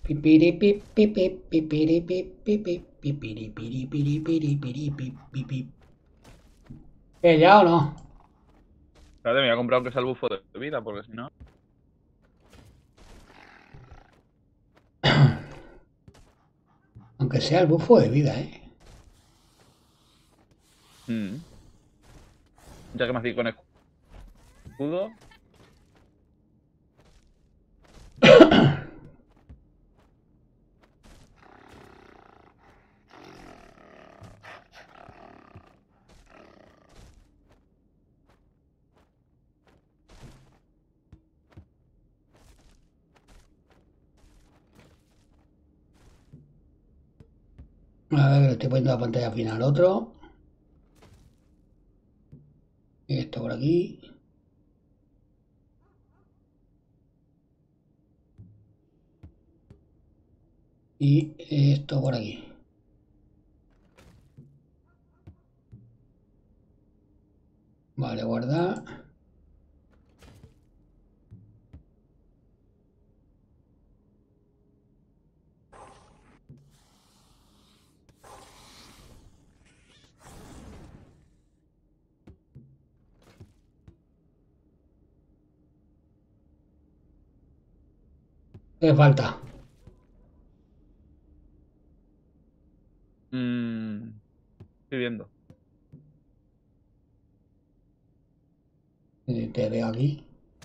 ¿Qué, ya o no? Espérate, me voy a comprar aunque sea el bufo de vida, porque si no. Aunque sea el bufo de vida, ¿eh? Ya que me hacía con escudo. A ver, le estoy poniendo la pantalla final otro. Y esto por aquí. Y esto por aquí. Vale, guardar. ¿Qué falta? Estoy viendo. Te veo aquí.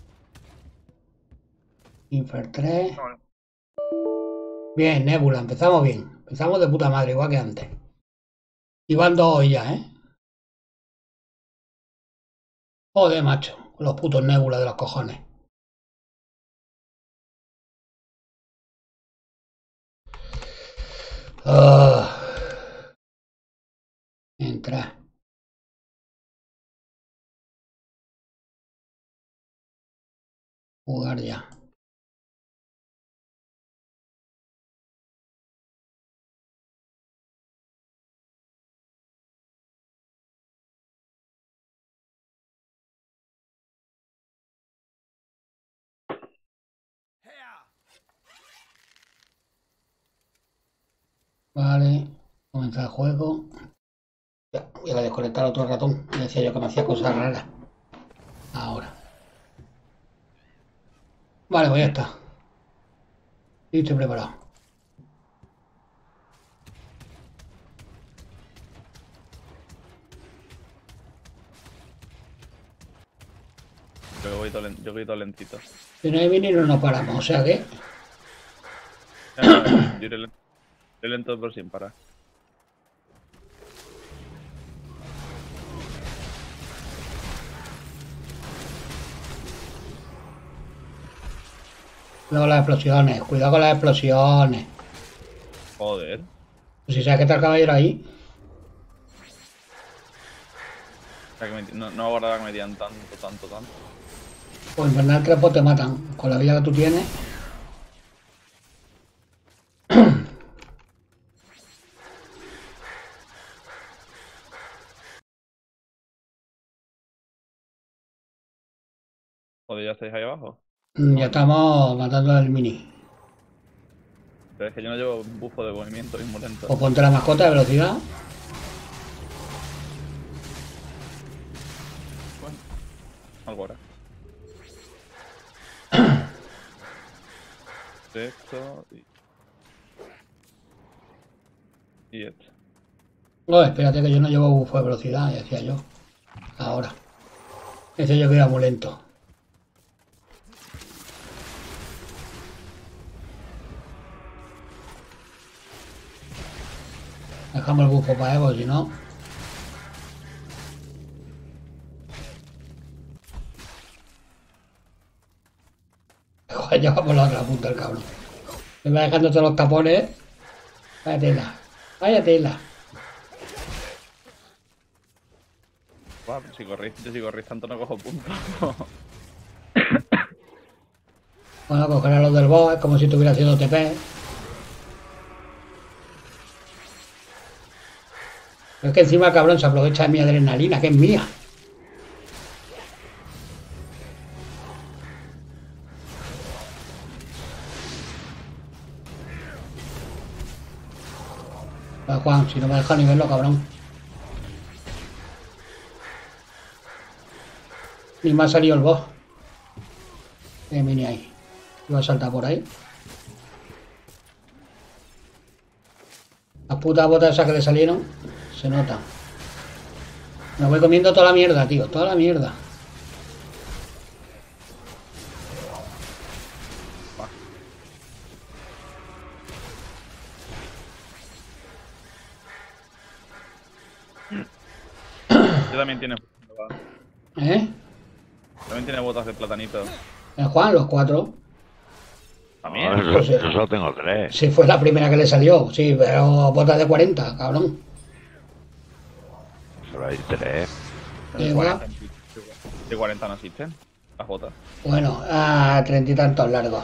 Infer 3. Vale. Bien, Nebula, empezamos bien. Empezamos de puta madre, igual que antes. Y van 2 hoy ya, ¿eh? Joder, macho. Los putos Nebula de los cojones. Entra. Jugar ya. Vale. Comenzar el juego. Ya, voy a desconectar otro ratón. Me decía yo que me hacía cosas raras. Ahora. Vale, pues ya está. Listo y preparado. Yo voy todo lentito. Si no hay mini no nos paramos, o sea que... Yo iré lento pero sin parar. Cuidado con las explosiones, cuidado con las explosiones. Joder. Pues si sabes que está el caballero ahí, O sea, no guardaba que me dieran tanto. pues Infernal Crepo te matan. Con la vida que tú tienes. Joder, ya estáis ahí abajo. Ya estamos matando al mini. Pero es que yo no llevo un bufo de movimiento, mismo lento. O ponte la mascota de velocidad. Bueno, algo ahora. Esto y esto. Oh, espérate que yo no llevo bufo de velocidad, ya decía yo. Ahora. Ese yo que iba muy lento. Dejamos el bufo para Evo, si no. Joder, ya va por la otra punta el cabrón. Me va dejando todos los tapones. Vaya tela. Vaya tela. Guau, si corréis tanto no cojo punto. Bueno, coger a los del boss es como si estuviera haciendo TP. Pero es que encima el cabrón se aprovecha de mi adrenalina, que es mía. Va, Juan, si no me dejas ni verlo, cabrón. Ni me ha salido el boss. Mini ahí. Iba a saltar por ahí. Las putas botas esas que le salieron. Se nota. Me voy comiendo toda la mierda, tío. Toda la mierda. Yo también tiene. ¿Eh? También tiene botas de platanito. Juan, los 4. También. No, Pues, yo solo tengo 3. sí, fue la primera que le salió. Sí, pero botas de 40, cabrón. Solo hay 3. De Igual. 40, de 40 no existen. Las botas. Bueno, a 30 y tantos largos.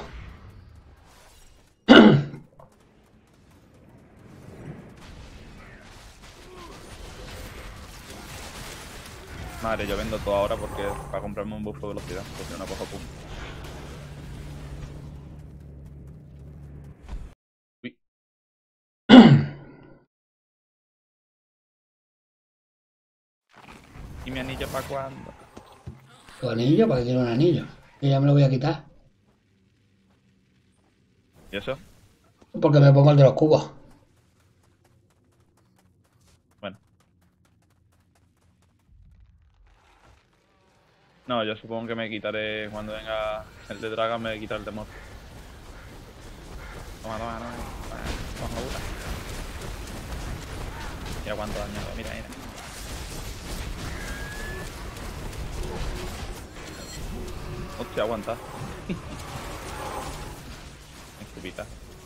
Madre, yo vendo todo ahora porque para comprarme un buffo de velocidad, porque no cojo punto. Uy. ¿Y mi anillo para cuándo? ¿Tu anillo? ¿Para qué quiero un anillo? Yo ya me lo voy a quitar. ¿Y eso? Porque me pongo el de los cubos. Bueno. No, yo supongo que me quitaré cuando venga el de Dragon, me quitaré el temor. Toma, toma, toma. Toma, una. Mira cuánto daño, mira, mira. Hostia, aguanta. Estupita.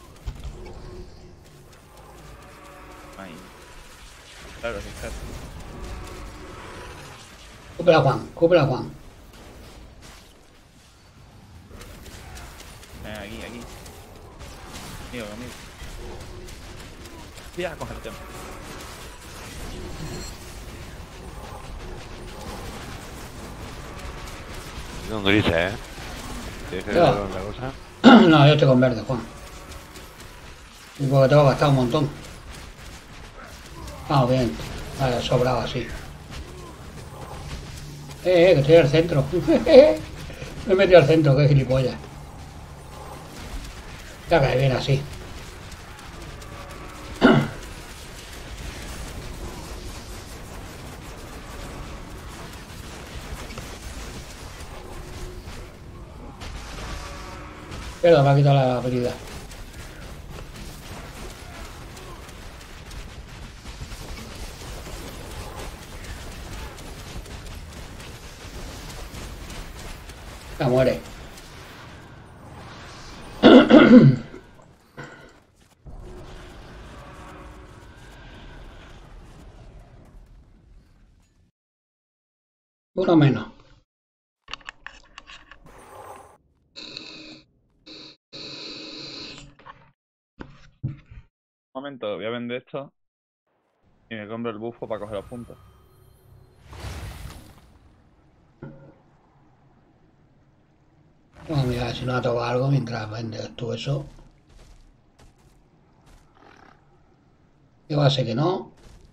Ahí. Claro, sí, claro. Cúpela, Juan. Cúpela, Juan. Aquí, aquí. Amigo, amigo. Voy a coger el tema. Son grises, ¿eh? ¿Tienes que ver Ya. la cosa? No, yo estoy con verde, Juan. Y porque tengo gastado un montón. Ah, bien. Vale, sobrado así. Que estoy al centro. Me he metido al centro, qué gilipollas. Ya cae bien así. Pero me ha quitado la habilidad. La muere. Uno menos. Un momento, voy a vender esto y me compro el bufo para coger los puntos. Vamos a mirar si nos ha tocado algo mientras vendes tú eso. Yo va a ser que no.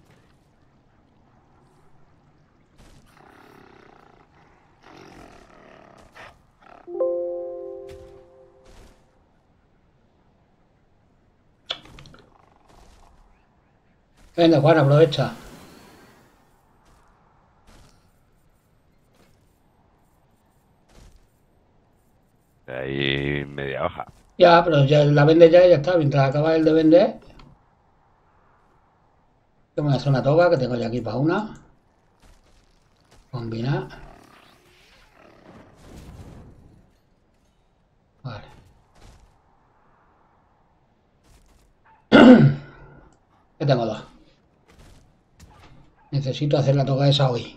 Venga, Juan, aprovecha. Hay media hoja. Ya, pero ya la vendes ya y ya está. Mientras acaba el de vender. Yo me voy a hacer una toga que tengo ya aquí para una. Combinar. Vale. Ya tengo dos. Necesito hacer la toga esa hoy.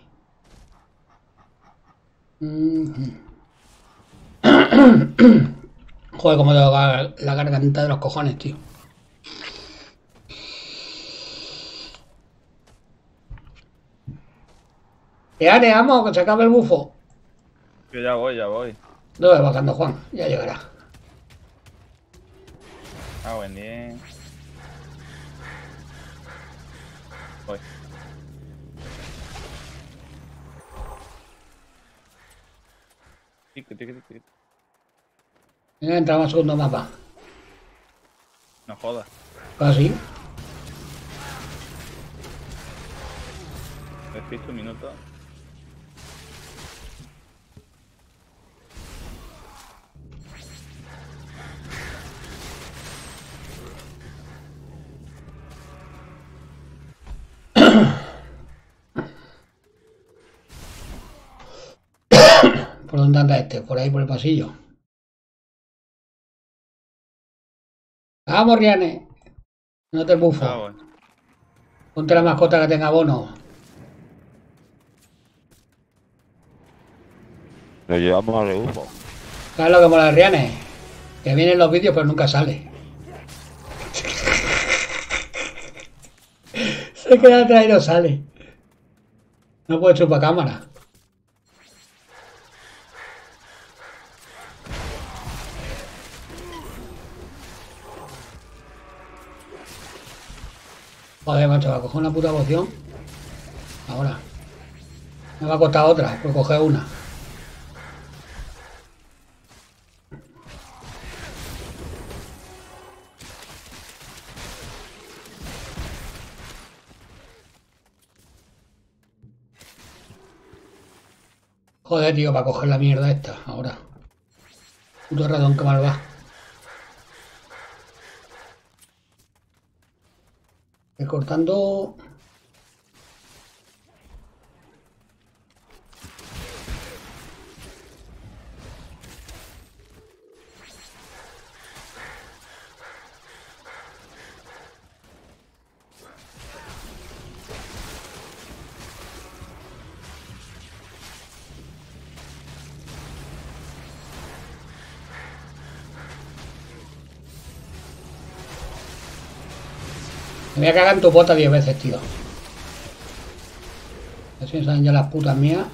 Joder, como tengo la garganta de los cojones, tío. Ya, te amo, que se acabe el bufo. Que ya voy, ya voy. No voy bajando, Juan. Ya llegará. Ah, buen día. Voy. Tic, tic, tic, tic. Venga, entramos al segundo mapa. No jodas. Casi. Despiste un minuto. ¿Por dónde anda este? Por ahí, por el pasillo. ¡Vamos, Riane! No te bufo. Ah, voy. Ponte la mascota que tenga bono. Lo llevamos a rebufo. ¿Sabes lo que mola el Riane? Que viene en los vídeos pero nunca sale. Se queda atrás y no sale. No puede chupar cámara. Joder, macho, va a coger una puta poción. Ahora. Me va a costar otra, pues coger una. Joder, tío, para coger la mierda esta, ahora. Puto ratón que mal va. Recortando. Me voy a cagar en tu bota 10 veces, tío. A ver si me salen ya las putas mías.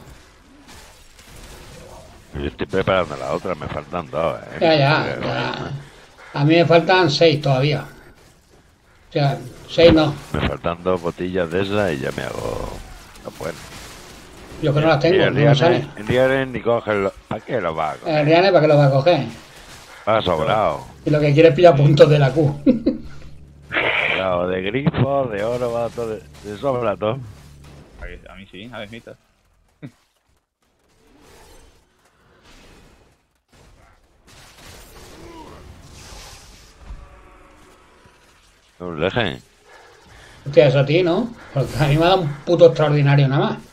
Yo estoy preparando la otra, me faltan dos, Ya. A mí me faltan 6 todavía. O sea, 6 no. Me faltan 2 botellas de esas y ya me hago... No puedo. Yo que no las tengo, no me salen. El Riane ni cogerlo. ¿Para qué lo va a coger? El Riane, ¿para qué lo va a coger? Va sobrado. Y lo que quiere es pillar puntos de la Q. Sobrado de grifo, de oro, va todo de sobra todo. A mí sí, a ver, mitad. No os dejen. Hostia, eso a ti, ¿no? Porque a mí me ha dado un puto extraordinario nada más.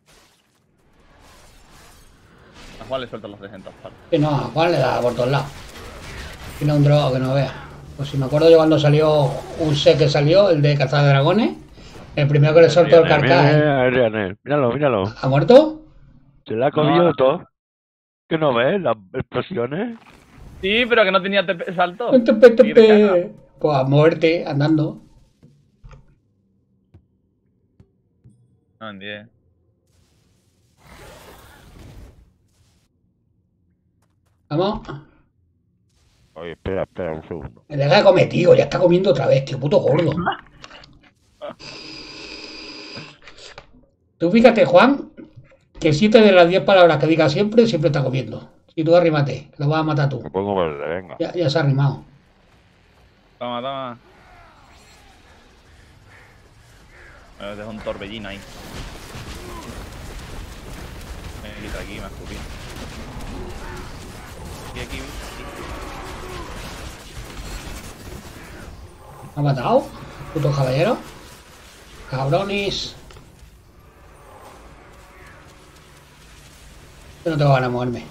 A Juan le sueltan los 300 partes. Que no, a Juan le da por todos lados. Tiene un drogo que no vea. Pues si me acuerdo yo cuando salió un set que salió, el de cazar dragones, el primero que le soltó el carcaj. Míralo, míralo. ¿Ha muerto? Se la ha comido No. todo. ¿Qué no ves? Las explosiones. Sí, pero que no tenía salto. Pues a moverte andando. No, en 10. Vamos. Oye, espera un segundo. Me deja de comer, tío. Ya está comiendo otra vez, tío. Puto gordo. Tú fíjate, Juan, que 7 de las 10 palabras que diga siempre, siempre está comiendo. Si tú arrímate, lo vas a matar tú. Me pongo verde, venga. Ya se ha arrimado. Toma, toma. Me dejo un torbellino ahí. Me quita aquí, me escupí. Aquí. ¿Me ha matado? Puto caballero. Cabrones. Yo no tengo ganas de moverme.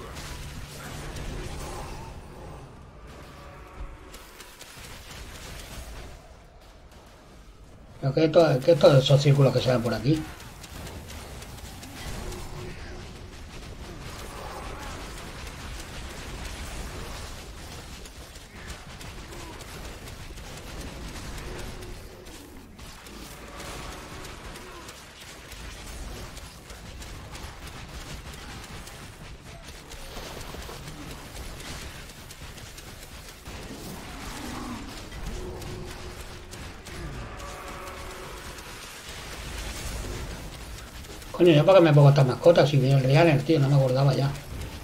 Pero que esto de esos círculos que se ven por aquí. Coño, ¿yo para qué me pongo estas mascotas? Si viene el Rianer, tío, no me acordaba ya.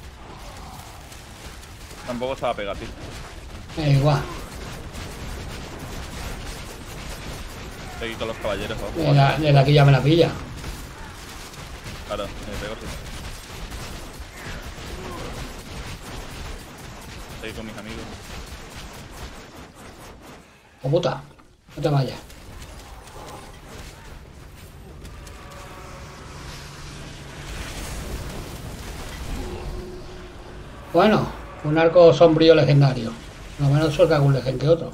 Tampoco estaba pegado, tío. Igual. Estoy aquí con los caballeros. ¿No? Desde aquí ya me la pilla. Claro, me pego sí. Estoy con mis amigos. ¡Oh, puta! No te vayas. Bueno, un arco sombrío legendario. Por lo menos suelta algún legend que otro.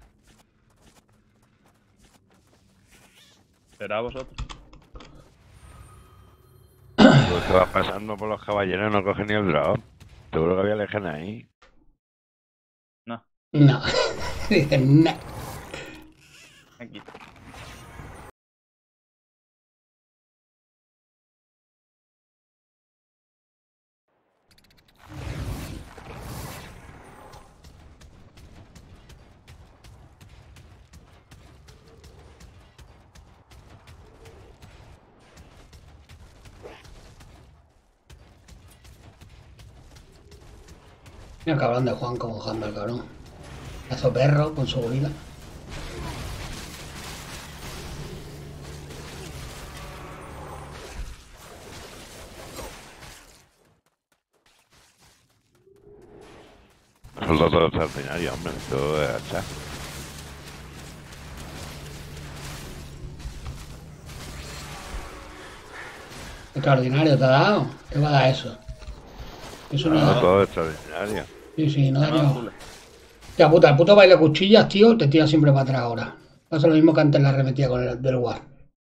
¿Será vosotros? Lo que va pasando por los caballeros no coge ni el drop. Seguro que había legión ahí. No, No. Dicen, no. aquí. Mira el cabrón de Juan como jamba el cabrón. Hazo perro con su gorila. Son los dos extraordinarios, hombre. Todo es hacha. Extraordinario, ¿te ha dado? ¿Qué va a dar eso? Eso no Son da. todos extraordinarios. Sí, sí, no Llamados daño. azules. Ya puta, el puto baile cuchillas, tío, te tira siempre para atrás ahora. Pasa lo mismo que antes la arremetía con el del War.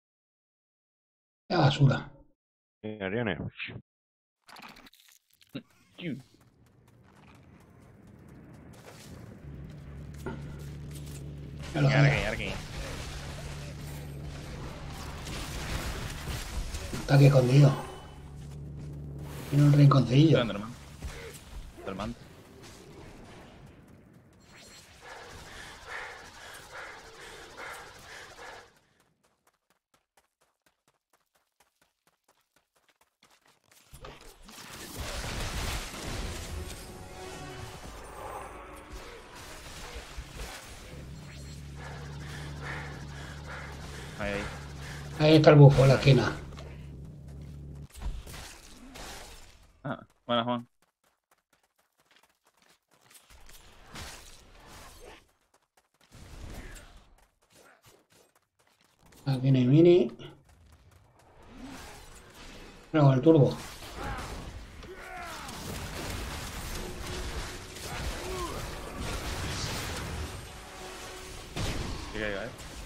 La basura. Ariane. Chiu. Ya lo Yargui, sabes. yargui. Está aquí escondido. Tiene un rinconcillo. Grande, hermano. Del manto. Ahí, ahí. Ahí está el bufo en la esquina. Ah, buena, Juan. Aquí no hay mini. Pero con el turbo. Que caiga,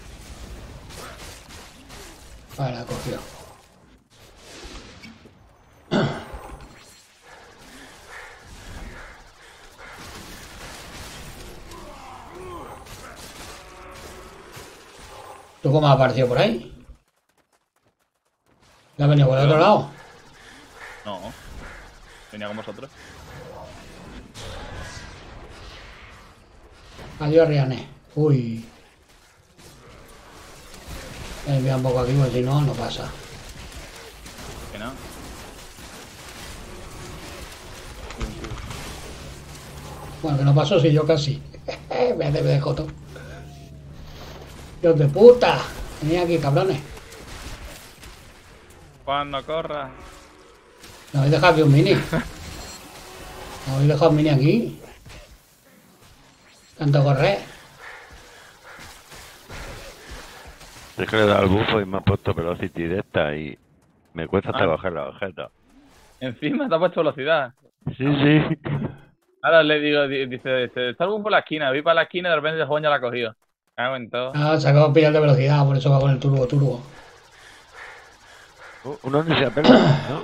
Vale, la cogió. ¿Tú cómo has aparecido por ahí? ¿Ya has venido por el otro lado? No. Venía con vosotros. Adiós, Riané. Uy. Me envía un poco aquí, porque si no, no pasa. Que no. Bueno, que no pasó si yo casi. Me de joto. Dios de puta. Venid aquí, cabrones. Juan, no corras. ¿No habéis dejado aquí un mini? ¿No habéis dejado un mini aquí? Tanto correr. Es que le he dado el bufo y me ha puesto velocity de esta y me cuesta hasta coger los objetos. Encima te ha puesto velocidad. Sí, sí. Ahora le digo, dice, está algún por la esquina, vi para la esquina y de repente el Juan ya la ha cogido. Cago en todo. Ah, se acaba de pillar de velocidad, por eso va con el turbo. Uno ni se apela, ¿no?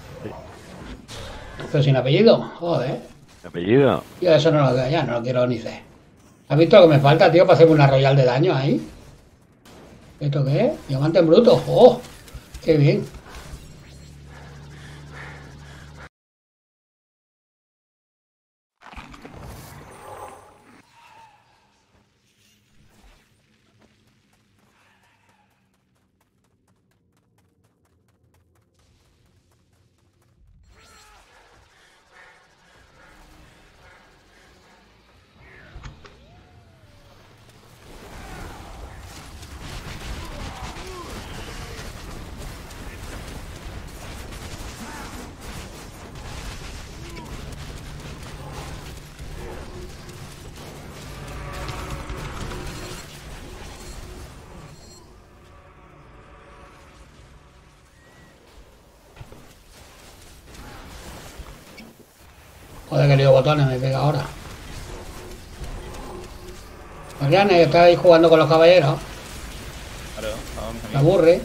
Pero sin apellido, joder. Apellido. Yo eso no lo, ya no lo quiero ni sé. ¿Has visto lo que me falta, tío, para hacerme una royal de daño ahí? ¿Esto qué es? Diamante en bruto. ¡Oh! ¡Qué bien! Joder, que lío botones me pega ahora. Mariana, que está ahí jugando con los caballeros. Claro, vamos Me a mí. aburre.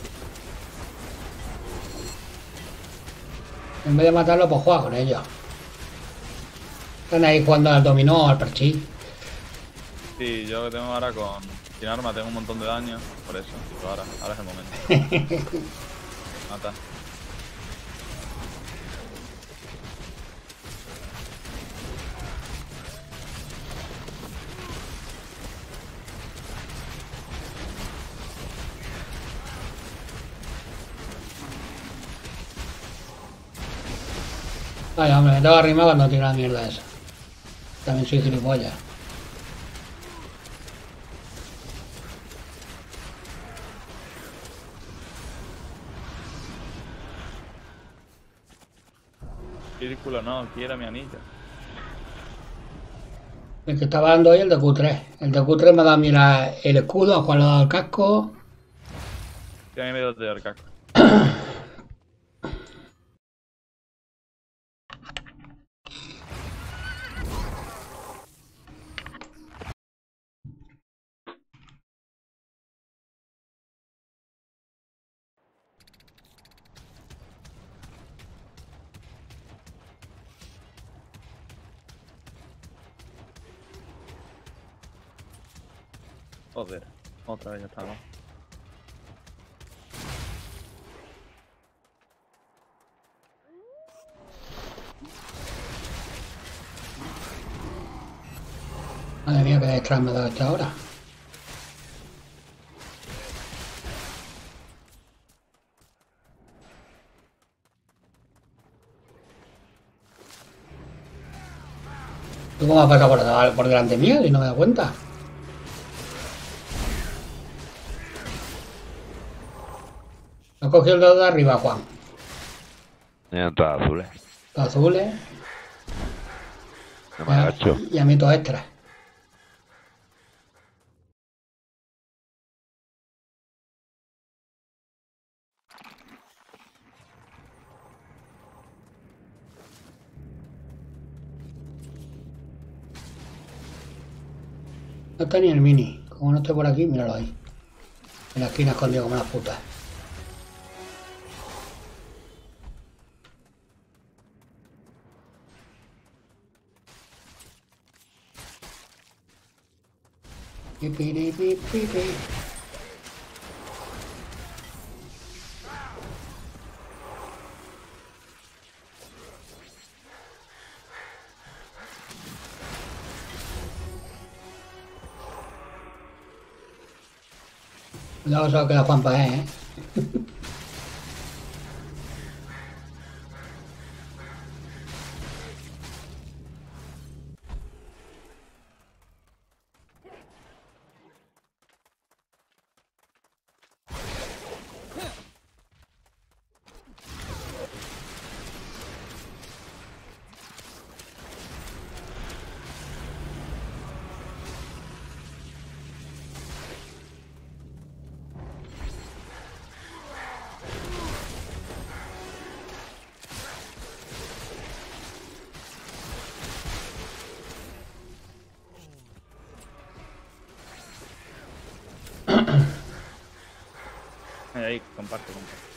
En vez de matarlo, pues juega con ellos. Están ahí jugando al dominó, al parchís. Sí, yo que tengo ahora con... Sin arma tengo un montón de daño, por eso. Pero ahora es el momento. Mata. Vaya, hombre, me tengo arriba cuando tiro la mierda esa. También soy gilipollas. Círculo no, quiero mi anillo. El que estaba dando hoy el de Q3. El de Q3 me ha dado a mí el escudo, a Juan le ha dado el casco. Sí, a mí me dio el casco. Joder, otra vez ya estamos. Madre mía, que detrás me ha dado esta hora. ¿Tú cómo has pasado por delante mío y no me he dado cuenta? Has cogido el dedo de arriba, Juan. Eran todas azules. Los azules. No me agacho. Y a mí todo extra. No está ni el mini. Como no esté por aquí, míralo ahí. En la esquina escondido como las putas. Pi. Cuidado, solo queda Juan Paez, ¿eh? Ahí, comparte.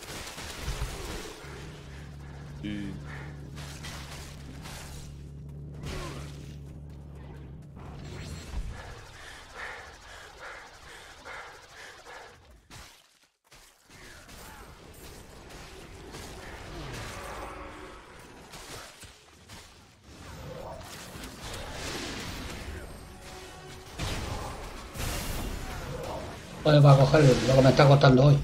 Sí. Joder, para coger lo que me está costando hoy.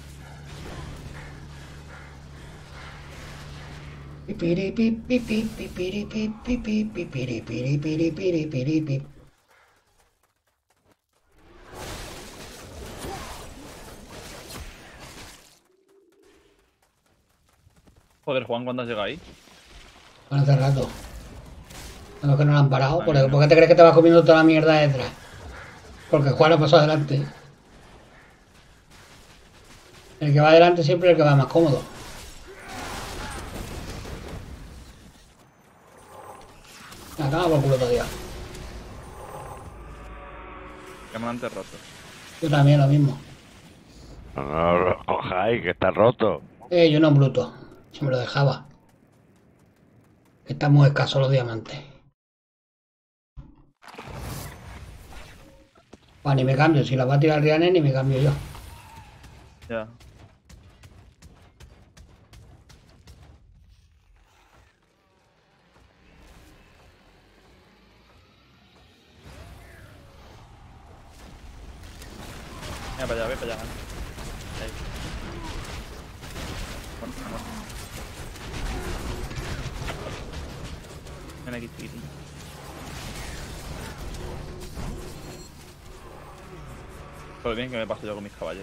Joder, Juan, ¿cuándo has llegado ahí? Bueno, hace rato. No, que no lo han parado. ¿Por qué te crees que te vas comiendo toda la mierda detrás? Porque Juan lo pasó adelante. El que va adelante siempre es el que va más cómodo. Me acaba por culo todavía. Diamante roto. Yo también lo mismo. No lo cojáis, que está roto. Yo no bruto. Si me lo dejaba. Están muy escasos los diamantes. Pues ni me cambio. Si la va a tirar Riane, ni me cambio yo. Ya. Mira para allá, ve para allá. Ahí. Bueno, vamos. Ven aquí, chiquitín. Todo bien que me paso yo con mis caballeros.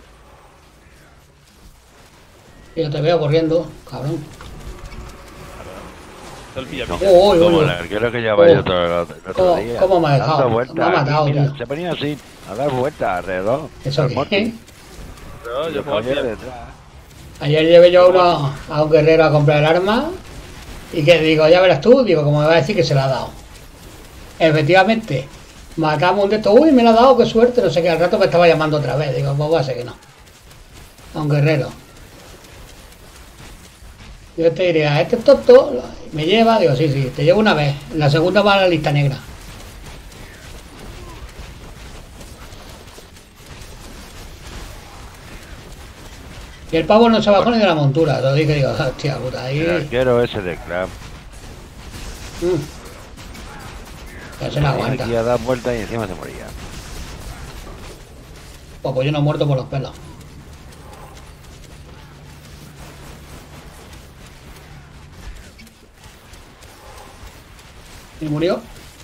Yo te veo corriendo, cabrón. Todo el pilla No, pilla. Oh, como oh, el arquero que lleva yo todo el otro día. ¿Cómo me ha dejado? Dando vueltas Me ha matado, aquí, mira, tío. se ponía así, a dar vueltas alrededor. ¿Eso al qué? monte. Pero Y yo los juego al caballeros pilla. detrás. Ayer llevé yo a un guerrero a comprar el arma. Y que digo, ya verás tú, digo, como me va a decir que se la ha dado. Efectivamente, matamos un de estos, uy, me la ha dado, qué suerte, no sé qué, al rato me estaba llamando otra vez, digo, pues va a ser que no. A un guerrero. Yo te diría, este es tonto, me lleva, digo, sí, sí, te llevo una vez, la segunda va a la lista negra. Y el pavo no se bajó ni de la montura, lo dije, digo, hostia puta, ahí. El arquero ese de Clam. Ya se la aguanta. Aquí a dar vueltas y encima se moría. Pues yo no he muerto por los pelos. ¿Y murió?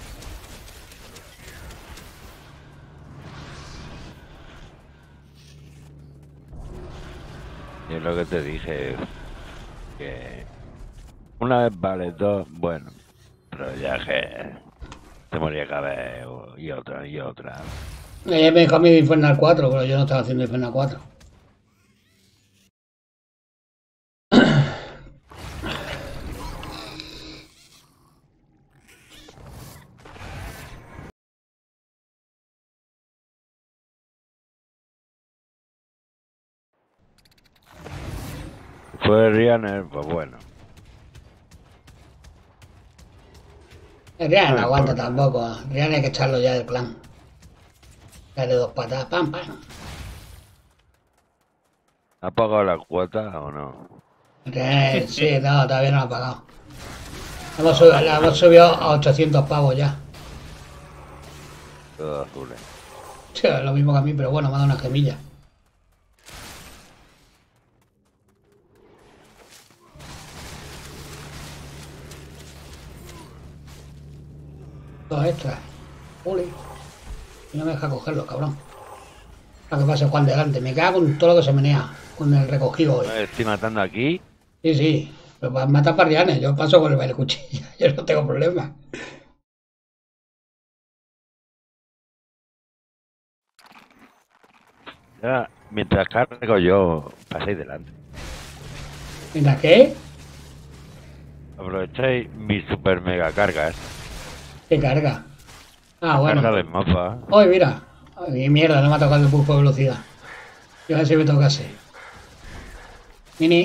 Y es lo que te dije, que una vez vale, dos, bueno, pero ya que se moría cada vez y otra y otra. Ella me dejó a mí de Infernal 4, pero yo no estaba haciendo Infernal 4. Fue Rianer, pues bueno. El Rian no No aguanta importa. tampoco. Rian hay que echarlo ya del clan. Dale dos patas, pam, pam. ¿Ha pagado la cuota o no? Rian, sí, no, todavía no lo ha pagado. La hemos subido a 800 pavos ya. Todo azules. Sí, es lo mismo que a mí, pero bueno, me ha dado una gemilla. Dos extras. Uli. Y no me deja cogerlo, cabrón. Para que pase Juan delante. Me cago en todo lo que se menea con el recogido hoy. Estoy matando aquí. Sí, sí. Pero para matar parrianes. Yo paso con el cuchilla. Yo no tengo problema. Ya, mientras cargo yo, paséis delante. Mira, ¿qué? Aprovecháis mis super mega cargas. ¿Qué carga? Ah, bueno. Carga del mapa. Ay, mira. Ay, mierda, no me ha tocado el pulpo de velocidad. Yo a ver si me tocase. Mini.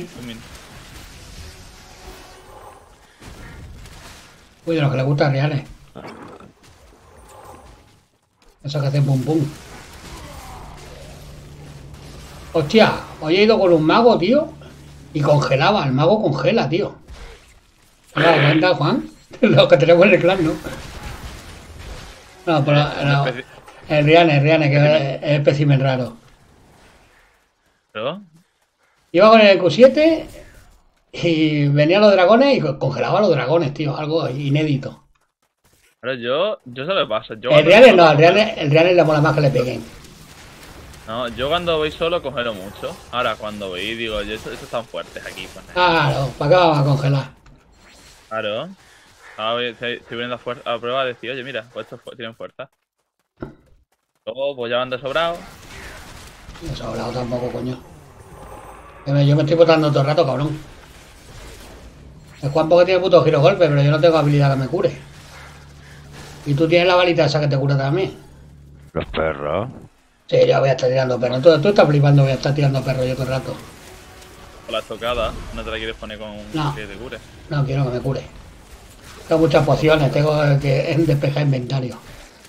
Uy, de los que le gustan reales. Eso que hace pum pum. Hostia, hoy he ido con un mago, tío. Y congelaba, el mago congela, tío. ¿Te has dado cuenta, Juan? Los que tenemos en el clan, ¿no? No, pero no. El Riane, que es espécimen raro. ¿Pero? Iba con el Q7 y venían los dragones y congelaba a los dragones, tío. Algo inédito. Pero yo se lo paso. Yo El cuando Riane voy no, solo el Riane le mola más que le peguen. No, yo cuando voy solo congelo mucho. Ahora cuando voy digo, yo estos están fuertes aquí. Pues, Claro, ¿para qué vamos a congelar? claro. Ahora estoy viendo a prueba de decir, oye, mira, pues estos tienen fuerza. Luego, pues ya van de sobrado. No se ha hablado tampoco, coño. Yo me estoy botando todo el rato, cabrón. El Juan porque tiene puto giro golpe, pero yo no tengo habilidad que me cure. Y tú tienes la balita esa que te cura también. Los perros. Sí, ya voy a estar tirando perros. Tú estás flipando, voy a estar tirando perros yo todo el rato. Con la estocada, no te la quieres poner con No. que te cure. No quiero que me cure. Tengo muchas pociones, tengo que despejar inventario.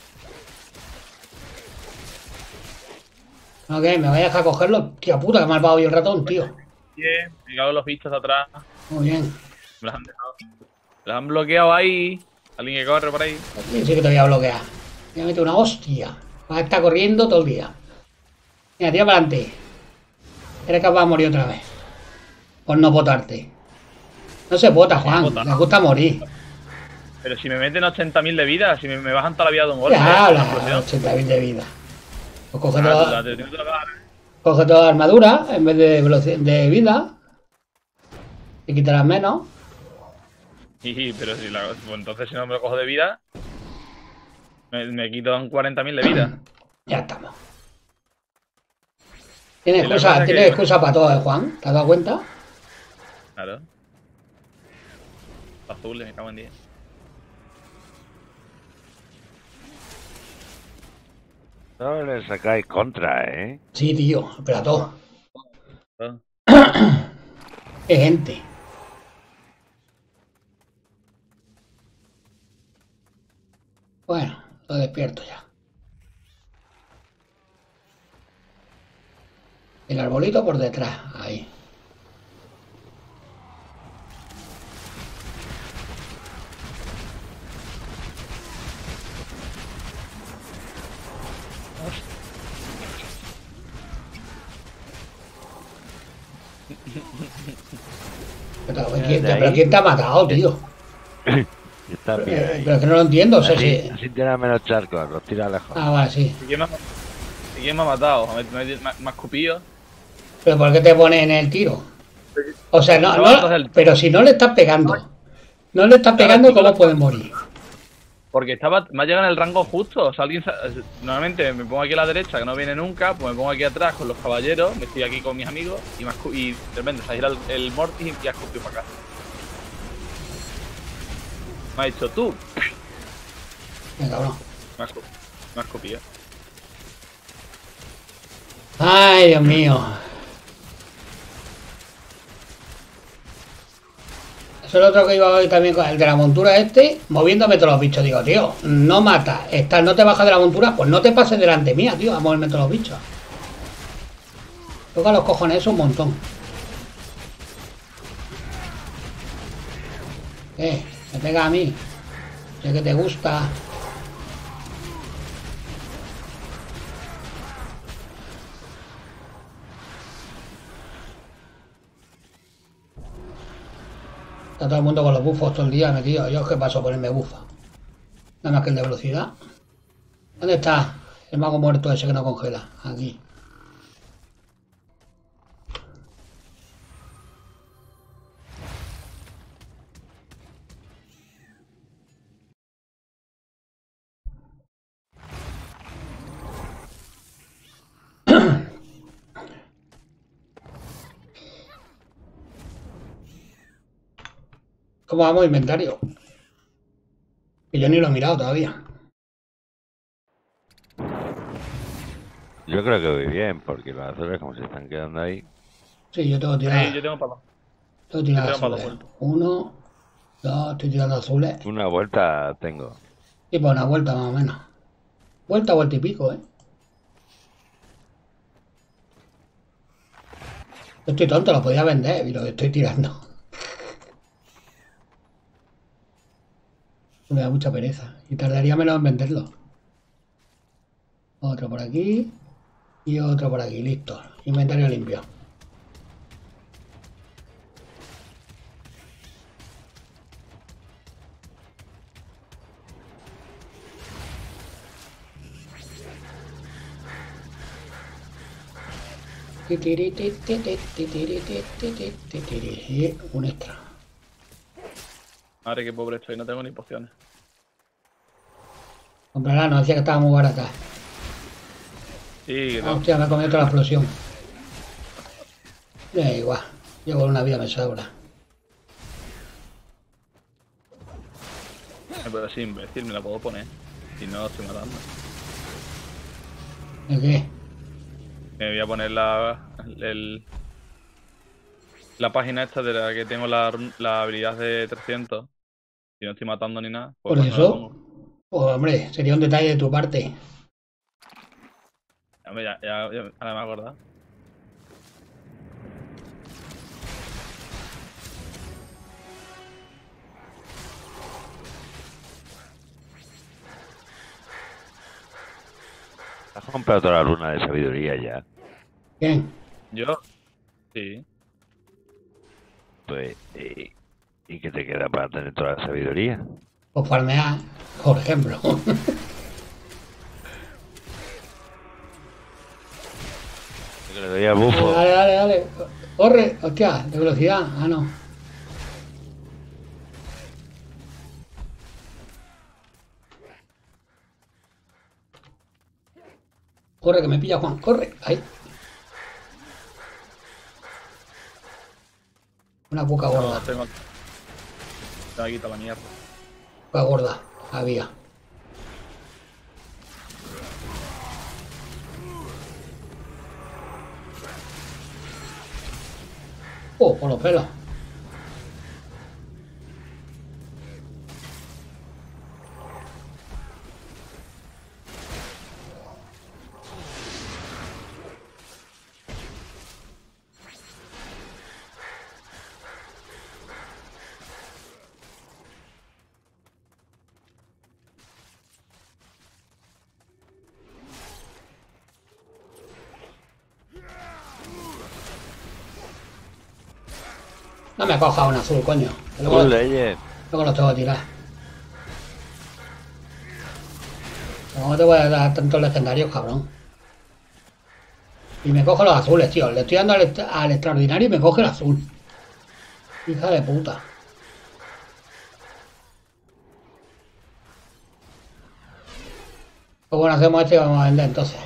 Ok, me voy a dejar cogerlo. Tía puta, que me ha malvado yo el ratón, tío. Bien, me cago en los bichos atrás. Muy bien. Me los han dejado. Me los han bloqueado ahí. Alguien que corre por ahí. Sí, sí que te voy a bloquear. Voy a meter una hostia. Vas a estar corriendo todo el día. Mira, tira para adelante. Eres capaz de morir otra vez. Por no potarte. No se pota, Juan. Bota. Le gusta morir. Pero si me meten 80.000 de vida, si me bajan toda la vida de un golpe. Ya, la la explosión. 80.000 de vida. Pues coge Ah, toda, te tienes que tocar. coge toda la armadura en vez de vida. Y quitarás menos. Sí, pero si pues entonces si no me lo cojo de vida, me quitan 40.000 de vida. Ya estamos. Tienes Y la excusa, cosa tienes que- excusa para todo, Juan. ¿Te has dado cuenta? Claro. Azules, me cago en 10. No le sacáis contra, ¿eh? Sí, tío. Pero a todo. Ah. Qué gente. Bueno, lo despierto ya. El arbolito por detrás, ahí. Pero ¿quién te ha matado, tío? Está bien ahí. Pero es que no lo entiendo. O sea, Así, si... así tiene menos charcos, los tira lejos. Ah, vale, sí. ¿Y quién me ha matado? ¿Me ha escupido? Pero ¿por qué te pones en el tiro? O sea, pero si no le estás pegando. No le estás pegando, ¿cómo puedes morir? Porque me ha llegado en el rango justo. O sea, normalmente me pongo aquí a la derecha, que no viene nunca, pues me pongo aquí atrás con los caballeros, me estoy aquí con mis amigos y de repente se ha ido el Mortis y ha escupido para acá. Me ha dicho tú. Venga, cabrón. Me ha escupido. Ay, Dios mío. Eso es lo otro que iba hoy también con el de la montura moviéndome todos los bichos. Digo, tío, no mata, no te bajas de la montura, pues no te pases delante mía, tío, a moverme todos los bichos. Toca los cojones eso un montón. Me pega a mí. Sé que te gusta. Está todo el mundo con los bufos todo el día metido. Yo es que paso a ponerme bufa. Nada más que el de velocidad. ¿Dónde está el mago muerto ese que no congela? Aquí. ¿Cómo vamos inventario? Que yo ni lo he mirado todavía. Yo creo que voy bien, porque los azules como se están quedando ahí. Sí, yo tengo tirado. Sí, yo tengo para Tengo tirado yo tengo para azules. dos 1, 2, estoy tirando azules. Una vuelta tengo. Y por una vuelta más o menos. Vuelta y pico, ¿eh? Yo estoy tonto, lo podía vender y lo estoy tirando. Me da mucha pereza. Y tardaría menos en venderlo. Otro por aquí. Y otro por aquí. Listo. Inventario limpio. Y un extra. Madre, qué pobre estoy, no tengo ni pociones. Comprarla, no decía que estaba muy barata. Sí, que tengo. Hostia, me ha comido toda la explosión. Igual. Yo con una vida me sobra. Pero sí, imbécil, me la puedo poner. Y no lo estoy matando. ¿De qué? Me voy a poner la página esta de la que tengo la habilidad de 300. Y no estoy matando ni nada, pues Por no la eso, pongo. pues hombre, sería un detalle de tu parte. Hombre, ahora me he acordado. ¿Has comprado toda la luna de sabiduría ya? Bien, Yo, sí. Pues, ¿y qué te queda para tener toda la sabiduría? pues farmear, por ejemplo. Que le doy al bufo. Dale, dale, dale. Corre, hostia, de velocidad. Ah, no. Corre, que me pilla Juan, corre. Ahí. Una boca No, gorda. tengo aquí toda la mierda. Boca gorda. Había. Oh, por los pelos. No me coja un azul, coño. Que Luego, Leyes. luego los tengo que tirar. ¿Cómo te voy a dar tantos legendarios, cabrón? Y me cojo los azules, tío. Le estoy dando al extraordinario y me coge el azul. Hija de puta. Pues bueno, hacemos esto y vamos a vender entonces.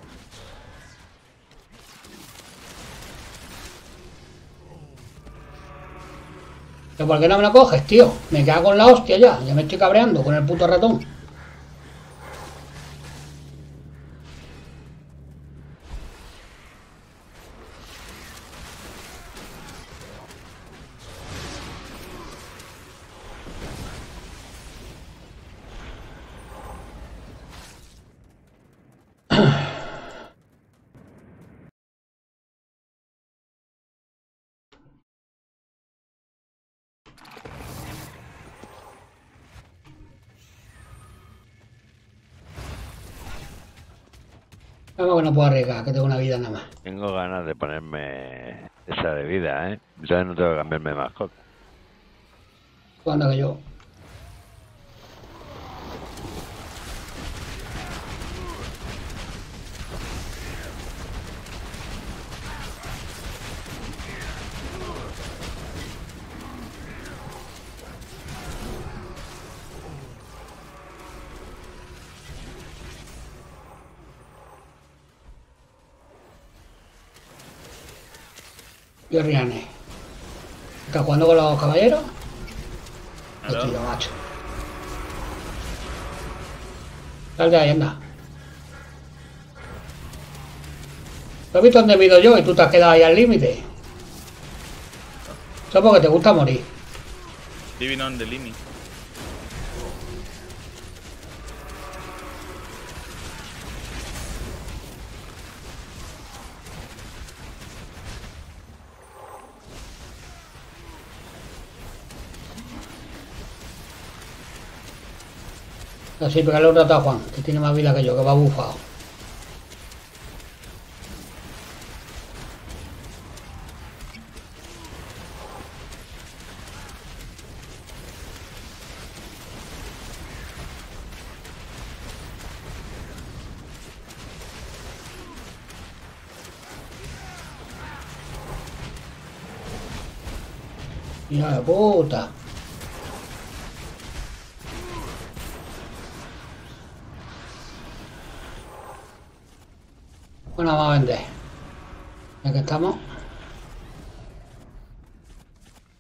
¿Pero por qué no me lo coges, tío? Me cago en la hostia ya. Ya me estoy cabreando con el puto ratón. Vamos que no puedo arriesgar, que tengo una vida nada más. Tengo ganas de ponerme esa de vida, ¿eh? Entonces no tengo que cambiarme de mascota. Cuando que yo. Yo Riane. ¿Estás jugando con los caballeros? Claro. Hostia, macho. Sal de ahí, anda. ¿Lo has visto dónde mido yo y tú te has quedado ahí al límite? Eso es porque te gusta morir. Living on the limit. Así, pegarle un rato a Juan, que tiene más vida que yo, que va bufado. Hija de puta. Bueno, vamos a vender. Ya que estamos.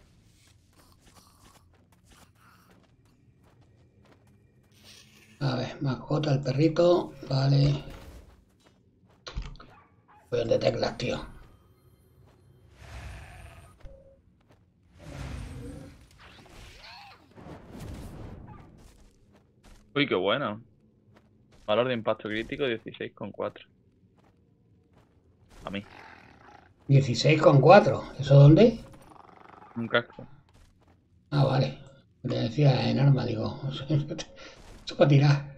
A ver. Vale, mascota, el perrito. Vale. Voy de teclas, tío. Uy, qué bueno. Valor de impacto crítico 16,4. A mí. 16,4. ¿Eso dónde? Un casco. Ah, vale. Le decía en arma, digo. Eso para tirar.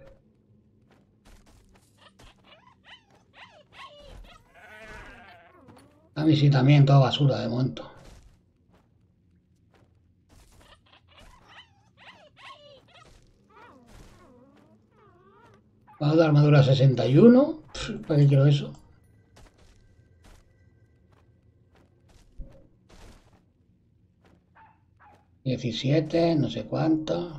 A mí sí también, toda basura de momento. Vamos de armadura 61. ¿Para qué quiero eso? $17, no sé cuánto.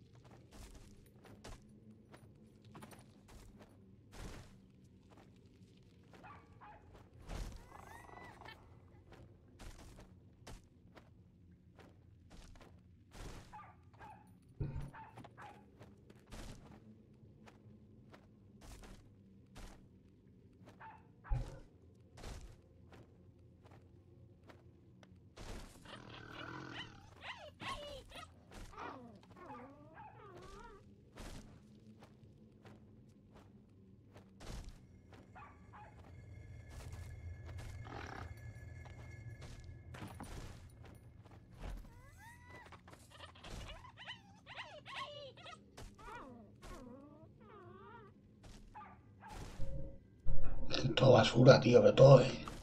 Todo basura, tío, pero todo,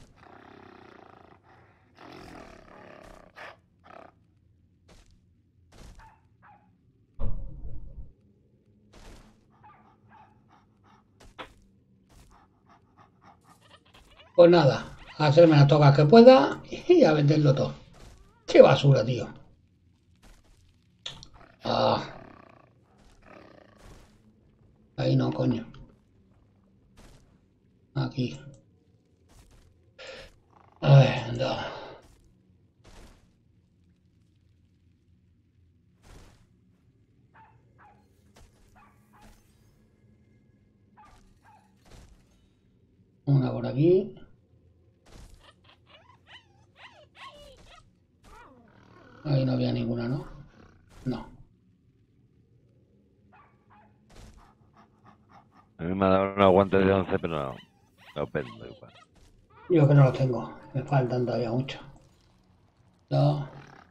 Pues nada, a hacerme las tocas que pueda y a venderlo todo. Qué basura, tío. Ah. Ahí no, coño. Aquí. A ver, anda. Una por aquí. Ahí no había ninguna, ¿no? No. A mí me ha dado unos guantes de 11, pero no. No pendo igual. Yo que no los tengo. Me faltan todavía mucho. No.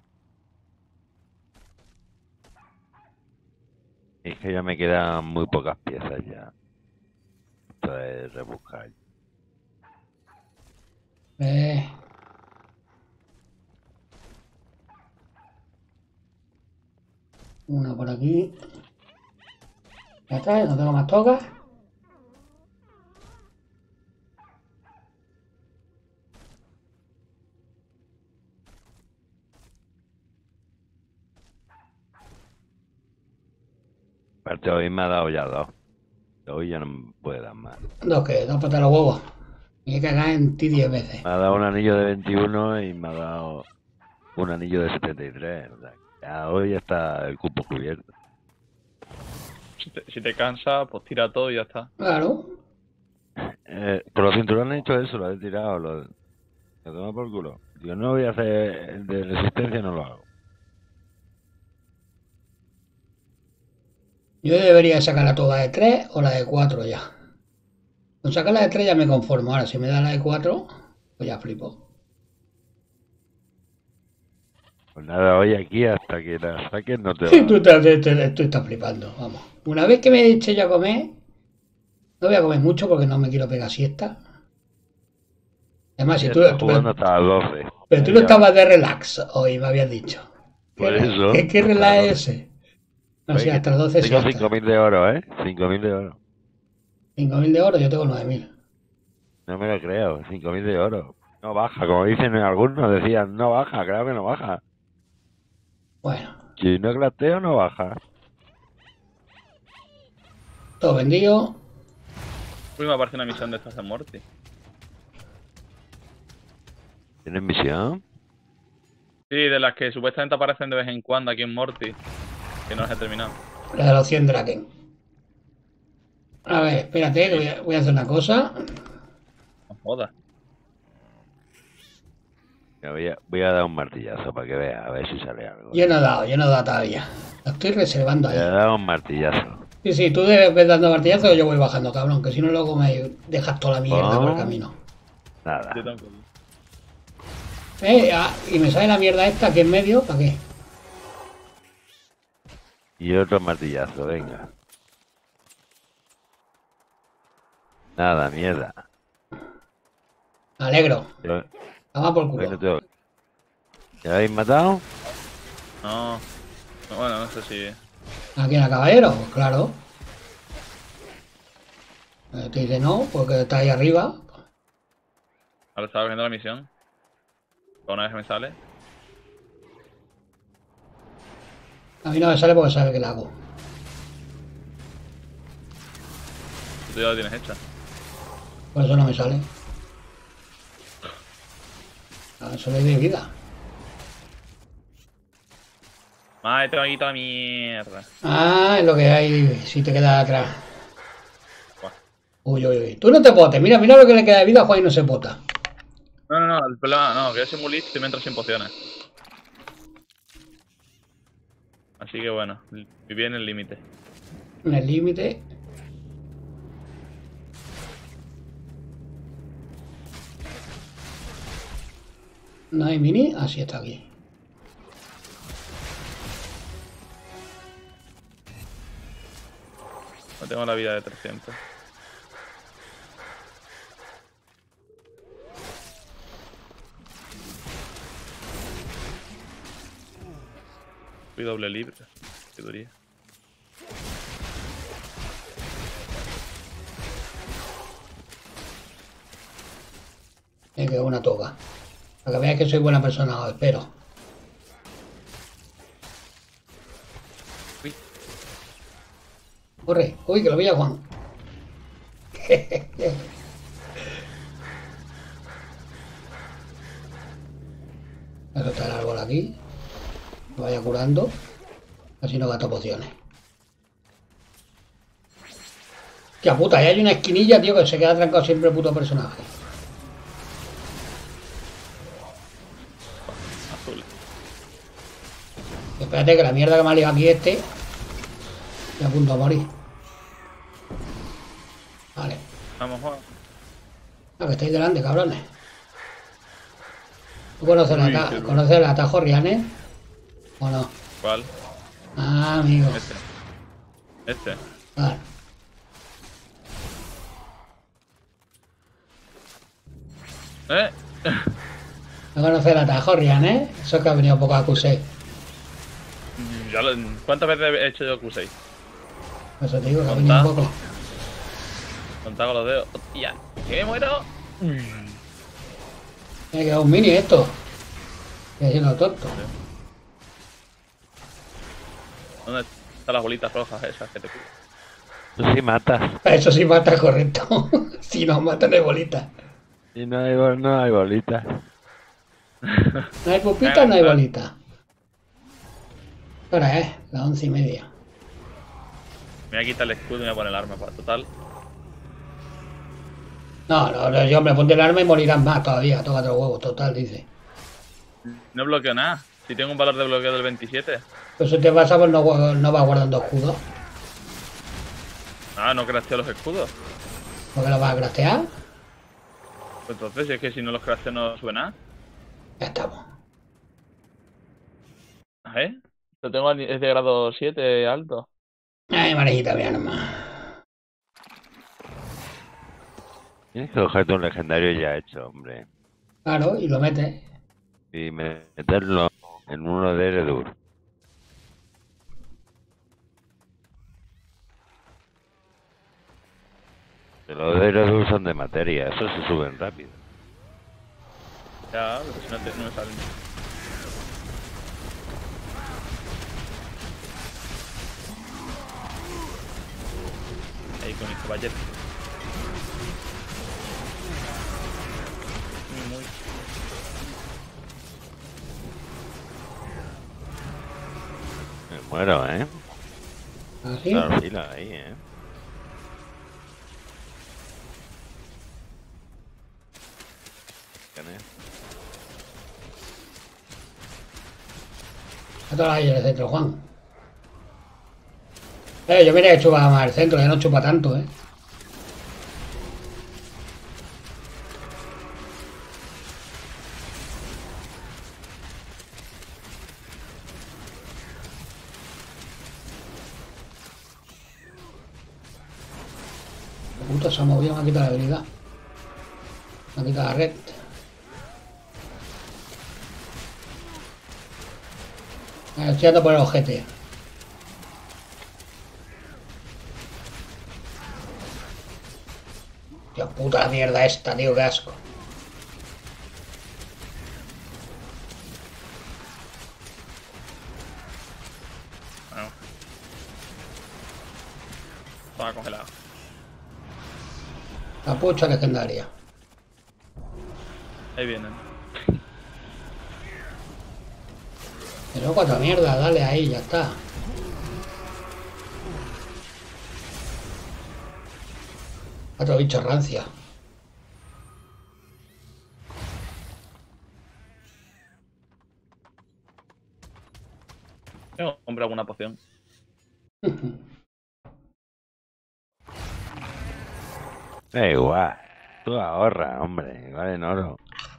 Es que ya me quedan muy pocas piezas ya. Esto es rebuscar. Una por aquí. Ya está, no tengo más tocas. Aparte hoy me ha dado ya 2. Hoy ya no me puede dar más. ¿Dos qué? Dos patas los huevos. Me he cagado en ti 10 veces. Me ha dado un anillo de 21 y me ha dado un anillo de 73. O sea, ya hoy está el cupo cubierto. Si te cansa, pues tira todo y ya está. Claro. Por los cinturones he hecho eso, lo he tirado. Lo tomo por culo. Digo, no voy a hacer el de resistencia, no lo hago. Yo debería sacar la toga de 3 o la de 4 ya. Con sacar la de 3 ya me conformo. Ahora, si me da la de 4, pues ya flipo. Pues nada, hoy aquí hasta que la saques no te va. Sí, tú estás flipando, vamos. Una vez que me eche yo a comer, no voy a comer mucho porque no me quiero pegar siesta. Además, si tú... Está jugando hasta las 12. Pero tú no estabas de relax hoy, me habías dicho. Por eso. ¿Qué relax es ese? No sé, Oye, hasta las 12 tengo siesta. 5.000 de oro, ¿eh? 5.000 de oro. 5.000 de oro, yo tengo 9.000. No me lo creo, 5.000 de oro. No baja, como dicen algunos, decían, no baja, claro que no baja. Bueno, Si no crasteo, no baja. todo vendido. Uy, me aparece una misión de estas de Morty. ¿Tienes misión? Sí, de las que supuestamente aparecen de vez en cuando aquí en Morty. Que no las he terminado. La de los 100 Draken. A ver, espérate, que voy a hacer una cosa. No jodas. Voy a dar un martillazo para que vea, a ver si sale algo. Yo no he dado todavía. Lo estoy reservando Voy a ahí. dar un martillazo. Sí, sí, tú debes dando martillazo y yo voy bajando, cabrón, que si no luego me dejas toda la mierda por el camino. Nada. Yo tampoco. Y me sale la mierda esta aquí en medio, ¿para qué? Y otro martillazo, venga. Nada, mierda. Me alegro. Yo- Toma por hoy culo. no tengo- ¿Ya habéis matado? No. Bueno, no sé si. ¿A quién, a caballero? Pues claro. Te dice no, porque está ahí arriba. Ahora estaba viendo la misión. Una vez me sale. A mí no me sale porque sabe que la hago. Tú ya la tienes hecha. Por eso no me sale. A eso le doy vida. Madre, tengo aquí toda mierda. Ah, es lo que hay si te quedas atrás. Buah. Uy, uy, uy. Tú no te potes. Mira, mira lo que le queda de vida a Juan y no se pota. No, el problema, no, que yo soy muy listo y me entro sin pociones. Así que bueno, viví en el límite. En el límite. No hay mini. Así está aquí. No tengo la vida de 300. Fui doble libre. Qué duría. Me quedó una toga. Para que veáis que soy buena persona, os espero. Uy. Corre. Uy, que lo veía Juan. Eso está el árbol aquí. Me vaya curando. Así no gasto pociones. Tía puta, ahí hay una esquinilla, tío, que se queda trancado siempre el puto personaje. Azul. Espérate que la mierda que me ha liado aquí estoy a punto a morir. Vale. Vamos, Juan. Ah, que estáis delante, cabrones. ¿Tú conoces Uy, qué ¿conoces el atajo Rianes? ¿O no? ¿Cuál? Ah, amigo. Este. Vale. ¿Eh? ¿No conoces el atajo Rianes? Eso es que ha venido poco a Q6. ¿Cuántas veces he hecho yo Q6? Eso te digo, que ha venido ¿Contá? poco. Contad con los dedos. ¡Hostia! ¡Que me muero! Me ha quedado un mini esto. Estoy haciendo tonto. ¿Dónde están las bolitas rojas esas que te cuidan? Tú sí matas. Eso sí mata, correcto. Si no matan de bolita. Y no hay bolita. No hay pupita, no hay bolita. ¿Qué hora es? Las 11:30. Me voy a quitar el escudo y me voy a poner el arma para total. No, yo me ponte el arma y morirán más todavía. Tócate los huevos, total, dice. No bloqueo nada. Si tengo un valor de bloqueo del 27. Pues si te pasa, pues no vas guardando escudos. Ah, no crasteo los escudos. ¿Por qué los vas a craftear? Pues entonces, si es que si no los crasteo no sube nada. Ya estamos. ¿Eh? Lo tengo es de grado 7 alto. Ay, marejita, mi arma. Tienes que cogerte un legendario ya hecho, hombre. Claro, y lo metes. Y meterlo en uno de Eredur. Que los de Eredur son de materia, esos se suben rápido. Ya, pero si no me salen. Ahí con mis caballeros. Muy. Me muero, ¿eh? Así. La fila ahí, ¿eh? A todas ahí en el centro, Juan. Yo me que chupa más el centro, ya no chupa tanto, Puta, se ha movido, me ha quitado la habilidad. Me ha quitado la red. Estoy ando por el ojete. Tío, puta la mierda esta, tío, qué asco. Bueno. Estaba congelado. Capucha legendaria. Ahí vienen. Pero cuatro mierda, dale ahí, ya está. Otro bicho rancia. Tengo que comprar alguna poción. Igual. Tú ahorra, hombre. Vale en oro.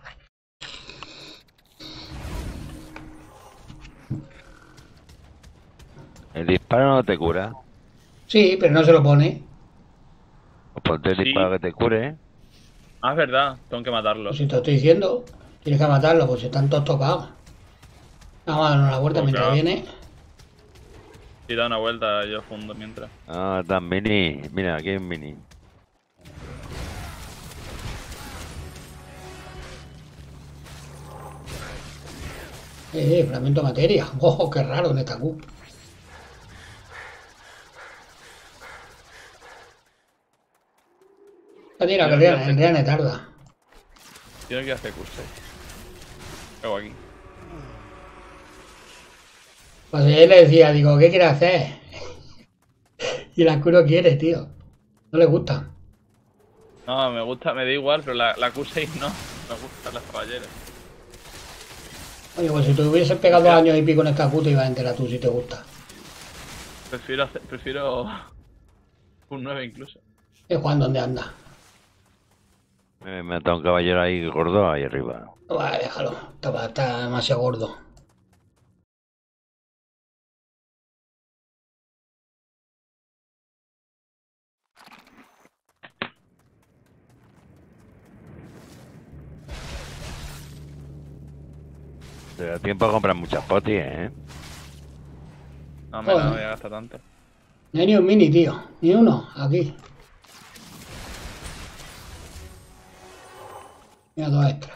¿El disparo no te cura? Sí, pero no se lo pone. Pues ponte el Sí. disparo que te cure. Ah, es verdad. Tengo que matarlo. Pues si te estoy diciendo, tienes que matarlo, pues si están todos tocados. Vamos a darnos una vuelta Pues mientras claro. viene. Si da una vuelta, yo fundo mientras. Ah, tan mini. Mira, aquí hay un mini. Fragmento de materia. ¡Oh, qué raro en esta Q! Mira, que el Riane tarda. Tiene que hacer curso. ¿Qué hago aquí? Pues él le decía, digo, ¿qué quiere hacer? Y la Q no quiere, tío. No le gusta. No, me gusta, me da igual, pero la Q6 no. Me gustan las caballeras. Oye, pues si te hubieses pegado 2 años y pico en esta Q, te ibas a enterar tú si te gusta. Prefiero un 9 incluso. Es Juan, ¿dónde anda? Me he matado un caballero ahí gordo ahí arriba. Vale, déjalo. Está demasiado gordo. Te da tiempo a comprar muchas potis, ¿eh? No, me Joder. no voy a gastar tanto. No hay ni un mini, tío. Ni uno, aquí. Mira, 2 extras.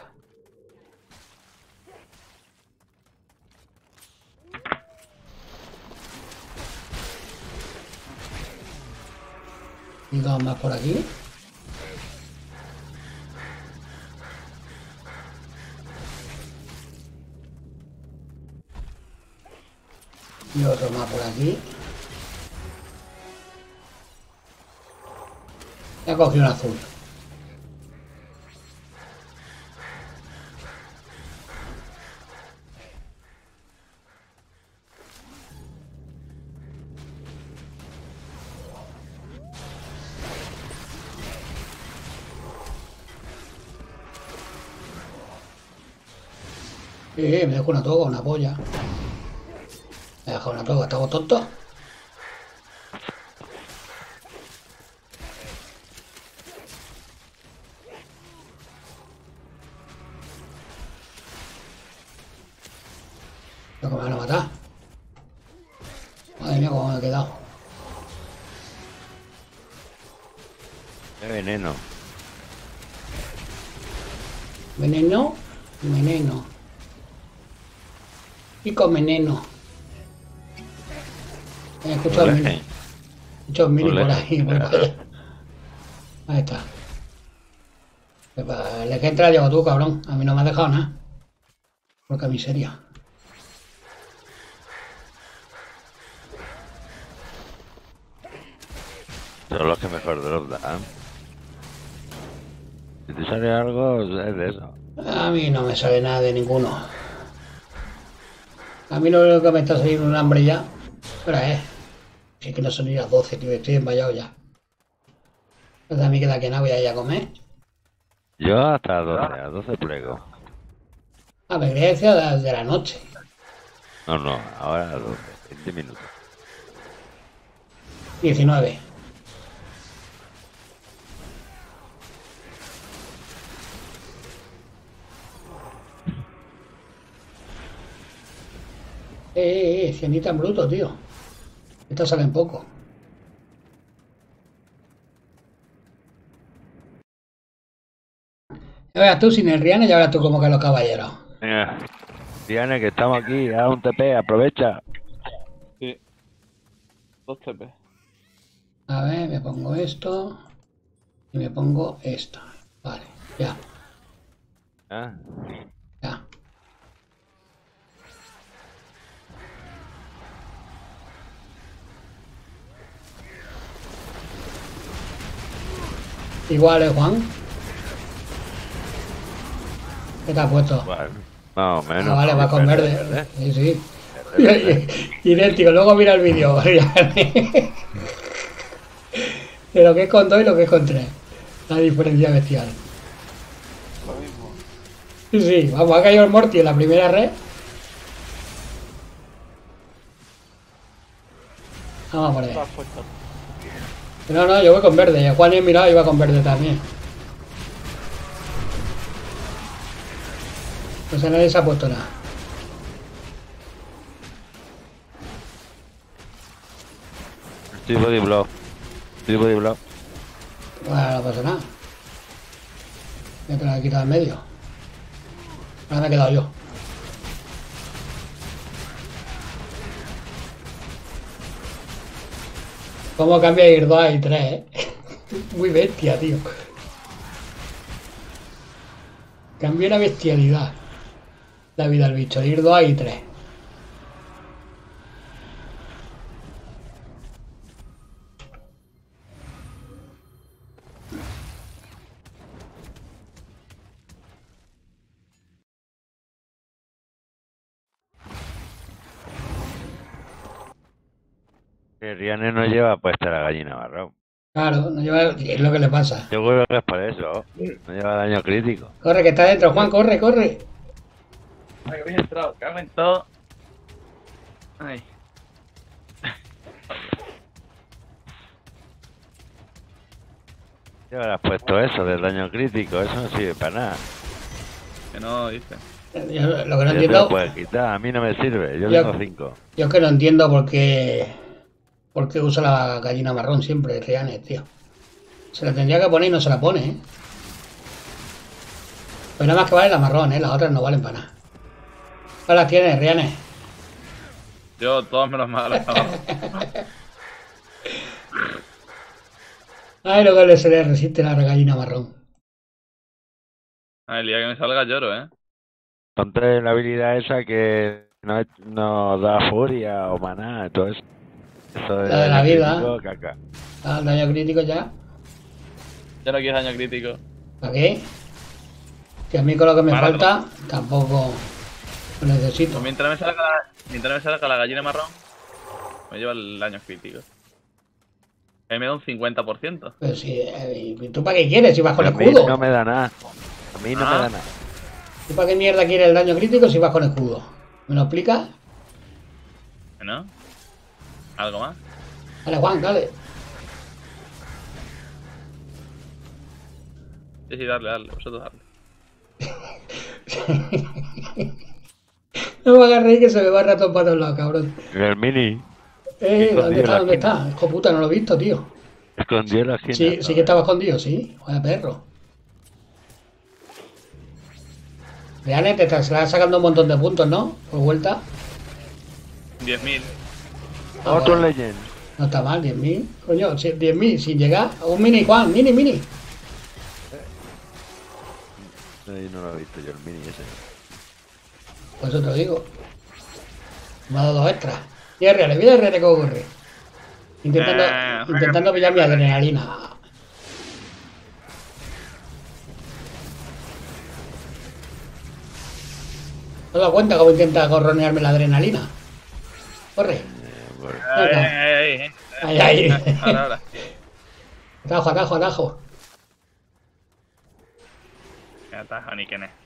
Y 2 más por aquí. Y otro más por aquí. Ya cogí un azul. Me dejo una toga, una polla. Me dejo una toga, ¿estamos tontos? Creo que me van a matar. Madre mía, cómo me he quedado. Qué veneno. Veneno, veneno. Y con veneno. Escucho el mini. Escucho el mini por ahí. Por ahí. Ahí está. El que entra llevo tú, cabrón. A mí no me has dejado nada. Porque miseria. Son los que mejor drop dan. te sale algo, es de eso. A mí no me sale nada de ninguno. A mí lo único que me está saliendo un hambre ya. Pero si es que no son ni las 12, tío, estoy envallado ya. Pues a mí queda que nada, voy a ir a comer. Yo hasta las 12 plego. A ver, Grecia de la noche. No, ahora a las 12, 20 minutos. 19. Cienita en bruto, tío. Estos salen poco. Ya verás tú sin el Rihanna, ya verás tú como que los caballeros. Venga, Diane, que estamos aquí, haz un TP, aprovecha. Sí. 2 TP. A ver, me pongo esto. Y me pongo esto. Vale, ya, ¿Ah? ya. Igual, Juan. ¿Qué te has puesto? Bueno, más o menos. Ah, vale, va con verde. Sí, sí. ¿Eh? Idéntico, luego mira el vídeo. De lo que es con 2 y lo que es con 3. La diferencia bestial. Lo mismo. Sí, sí, vamos, ha caído el Morty en la primera red. Vamos a poner. Lo has puesto. No, yo voy con verde. Juan y he mirado y va con verde también. Pues a nadie se ha puesto nada. Estoy body block. Estoy body block. Bueno, no pasa nada. Ya te lo he quitado en medio. Ahora me he quedado yo. ¿Cómo cambia ir 2 y 3, Muy bestia, tío. Cambia una bestialidad. La vida del bicho, ir 2 y 3. Que Riane no lleva puesta la gallina marrón. Claro, no lleva, es lo que le pasa. Yo creo que es por eso. No lleva daño crítico. Corre, que está dentro, Juan, corre, corre. Ay, que habéis entrado. Cago en todo. Ay. Ya habrás puesto eso del daño crítico. Eso no sirve para nada. Que no, dice. Yo lo que no Ya te entiendo, lo puedes quitar. A mí no me sirve. Yo Yo- tengo 5. yo es que no entiendo por qué usa la gallina marrón siempre, Rianes, tío. Se la tendría que poner y no se la pone, Pues nada más que vale la marrón, las otras no valen para nada. ¿Cuál las tienes, Rianes? Yo, todos menos mal. Ay, lo que se le resiste la gallina marrón. Ay, el día que me salga lloro, Ponte la habilidad esa que no da furia o maná, todo eso. Eso La de la daño vida. crítico, caca. Ah, el daño crítico ya. Ya no quieres daño crítico. ¿Para qué? Que a mí con lo que me Para falta, tampoco lo necesito. Pues mientras me salga la gallina marrón, me lleva el daño crítico. A mí me da un 50%. Pero si, ¿tú para qué quieres si vas con A mí escudo? no me da nada. A mí no me Ah. da nada. ¿Tú para qué mierda quieres el daño crítico si vas con escudo? ¿Me lo explicas? ¿No? ¿Algo más? Dale, Juan, dale. Sí, darle, vosotros darle. No me agarréis que se me va el ratón para todos lados, cabrón. El mini ¿Dónde escondido en está? la ¿Dónde esquina. está? Hijo puta, no lo he visto, tío. escondió en la esquina. Sí, sí que estaba escondido, sí. Vaya perro. Vean, te estás sacando un montón de puntos, ¿no? Por vuelta. 10.000. Otro bueno. Legend. No está mal, 10.000. Coño, 10.000 sin llegar a un mini, Juan. Mini. Ahí no lo he visto yo, el mini ese. Por eso te lo digo. Me ha dado 2 extras. Y R, vida R que ocurre. Intentando pillar mi adrenalina. ¿Te has dado cuenta cómo intenta corronearme la adrenalina? Corre. Bueno, Ahí, ahí. Ahora. Atajo, atajo, atajo. Me ataja ni quién es.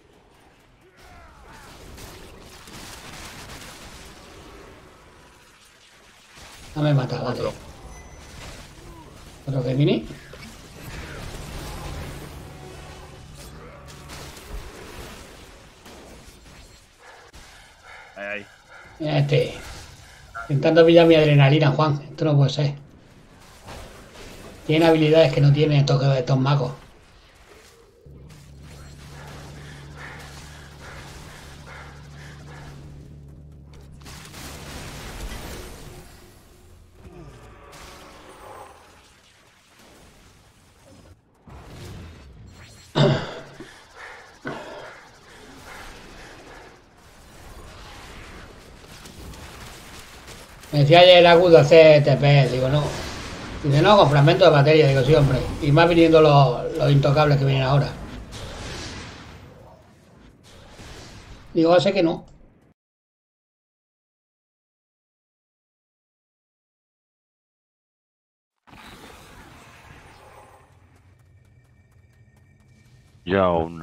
No me mata, vale. Otro que viene. Ahí. Mira este. Intentando pillar mi adrenalina, Juan. Esto no puede ser. Tiene habilidades que no tienen estos magos. Me decía ayer el agudo hacer TP, digo no. Dice no, con fragmentos de materia, digo sí, hombre. Y más viniendo los intocables que vienen ahora. Digo, sé que no. yo aún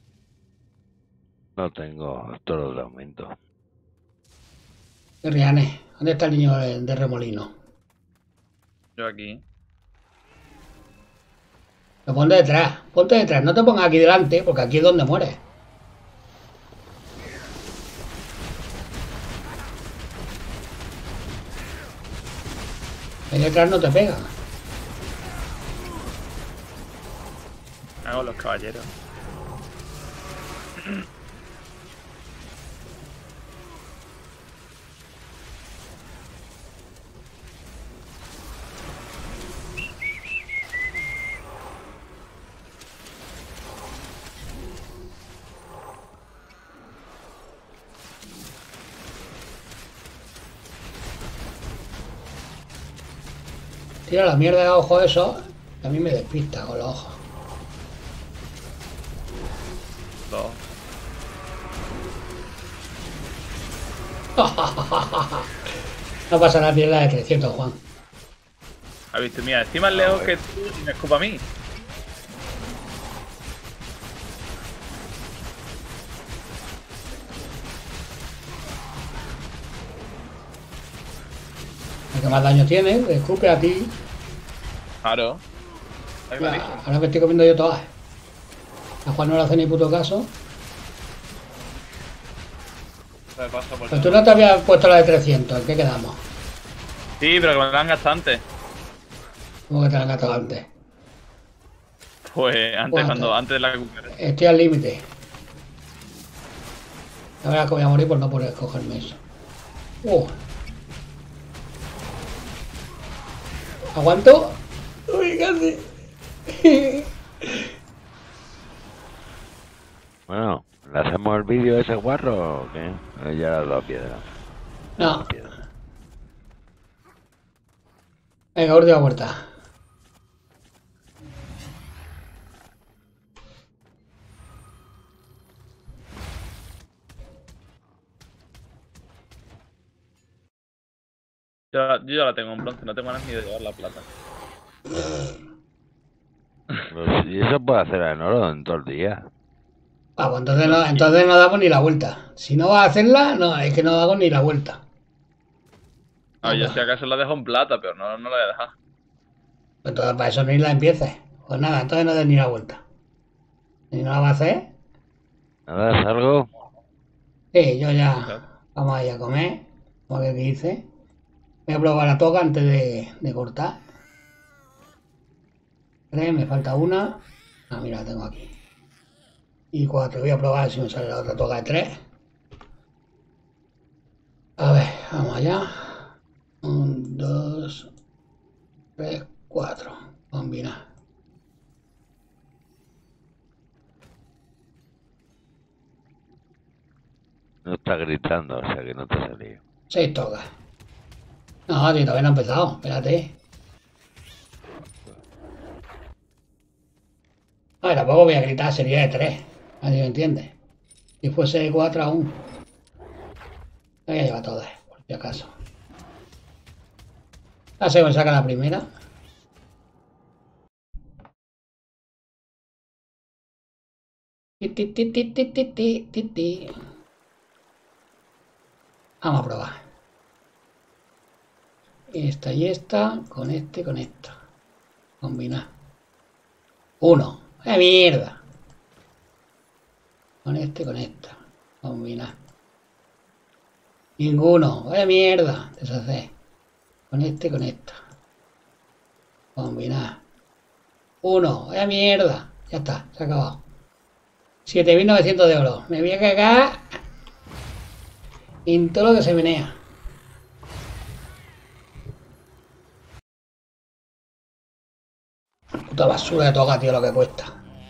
no tengo todos de aumento. Rianes, ¿dónde está el niño de Remolino? Yo aquí. Lo ponte detrás, no te pongas aquí delante, porque aquí es donde mueres. Ahí detrás no te pegan. Hago los caballeros. Tira la mierda de ojos eso, que a mí me despista con los ojos. Dos. No pasa nada, tiene la de 300, Juan. ¿Has visto? Mira, estoy más lejos que tú y me escupa a mí. El que más daño tiene, te escupe a ti. Claro. Ahí me dice. Ahora me estoy comiendo yo todas. A Juan no le hace ni puto caso. Se me pasa por Pero tú no te habías puesto la de 300, ¿en qué quedamos? Sí, pero que me dan bastante. ¿Cómo que te la han gastado antes? Pues antes, antes de la recuperación. Estoy al límite. La verdad es que voy a morir por no poder cogerme eso. ¿Aguanto? Uy, casi. Bueno, ¿le hacemos el vídeo de ese guarro o qué? Ya las dos piedras. No. Venga, última vuelta. Yo ya la tengo en bronce, no tengo ganas ni de llevar la plata. Pues, y eso puede hacer en oro en todo el día. Ah, pues entonces no damos ni la vuelta. Si no vas a hacerla, no, es que no damos ni la vuelta. Ah, yo si acaso la dejo en plata, pero no la voy a dejar. Entonces para eso ni la empieces. Pues nada, entonces no des ni la vuelta. ¿Y no la vas a hacer? ¿Nada? ¿Es algo? Sí, yo ya. Claro. Vamos a ir a comer. Vamos a ver qué dice. Voy a probar la toca antes de cortar. 3, me falta una. Ah, mira, la tengo aquí. Y 4, voy a probar si me sale la otra toca de 3. A ver, vamos allá. 1, 2, 3, 4. Combinar. No está gritando, o sea que no te ha salido. 6 tocas. No, tío, todavía no ha empezado. Espérate. A ver, tampoco voy a gritar, sería de 3. Nadie me entiende. Si fuese 4 aún. La voy a llevar todas, por si acaso. Ah, se me saca la primera. Ti, ti, ti, ti, ti, ti, ti, ti, ti. Vamos a probar. Esta y esta, con este y con esta. Combinar. 1. ¡Eh, mierda! Con este y con esta. Combinar. Ninguno. ¡Vaya mierda! Deshacer. Con este y con esta. Combinar. 1. ¡Vaya mierda! Ya está, se ha acabado. 7.900 de oro. Me voy a cagar en todo lo que se menea. Puta basura de toga, tío, lo que cuesta.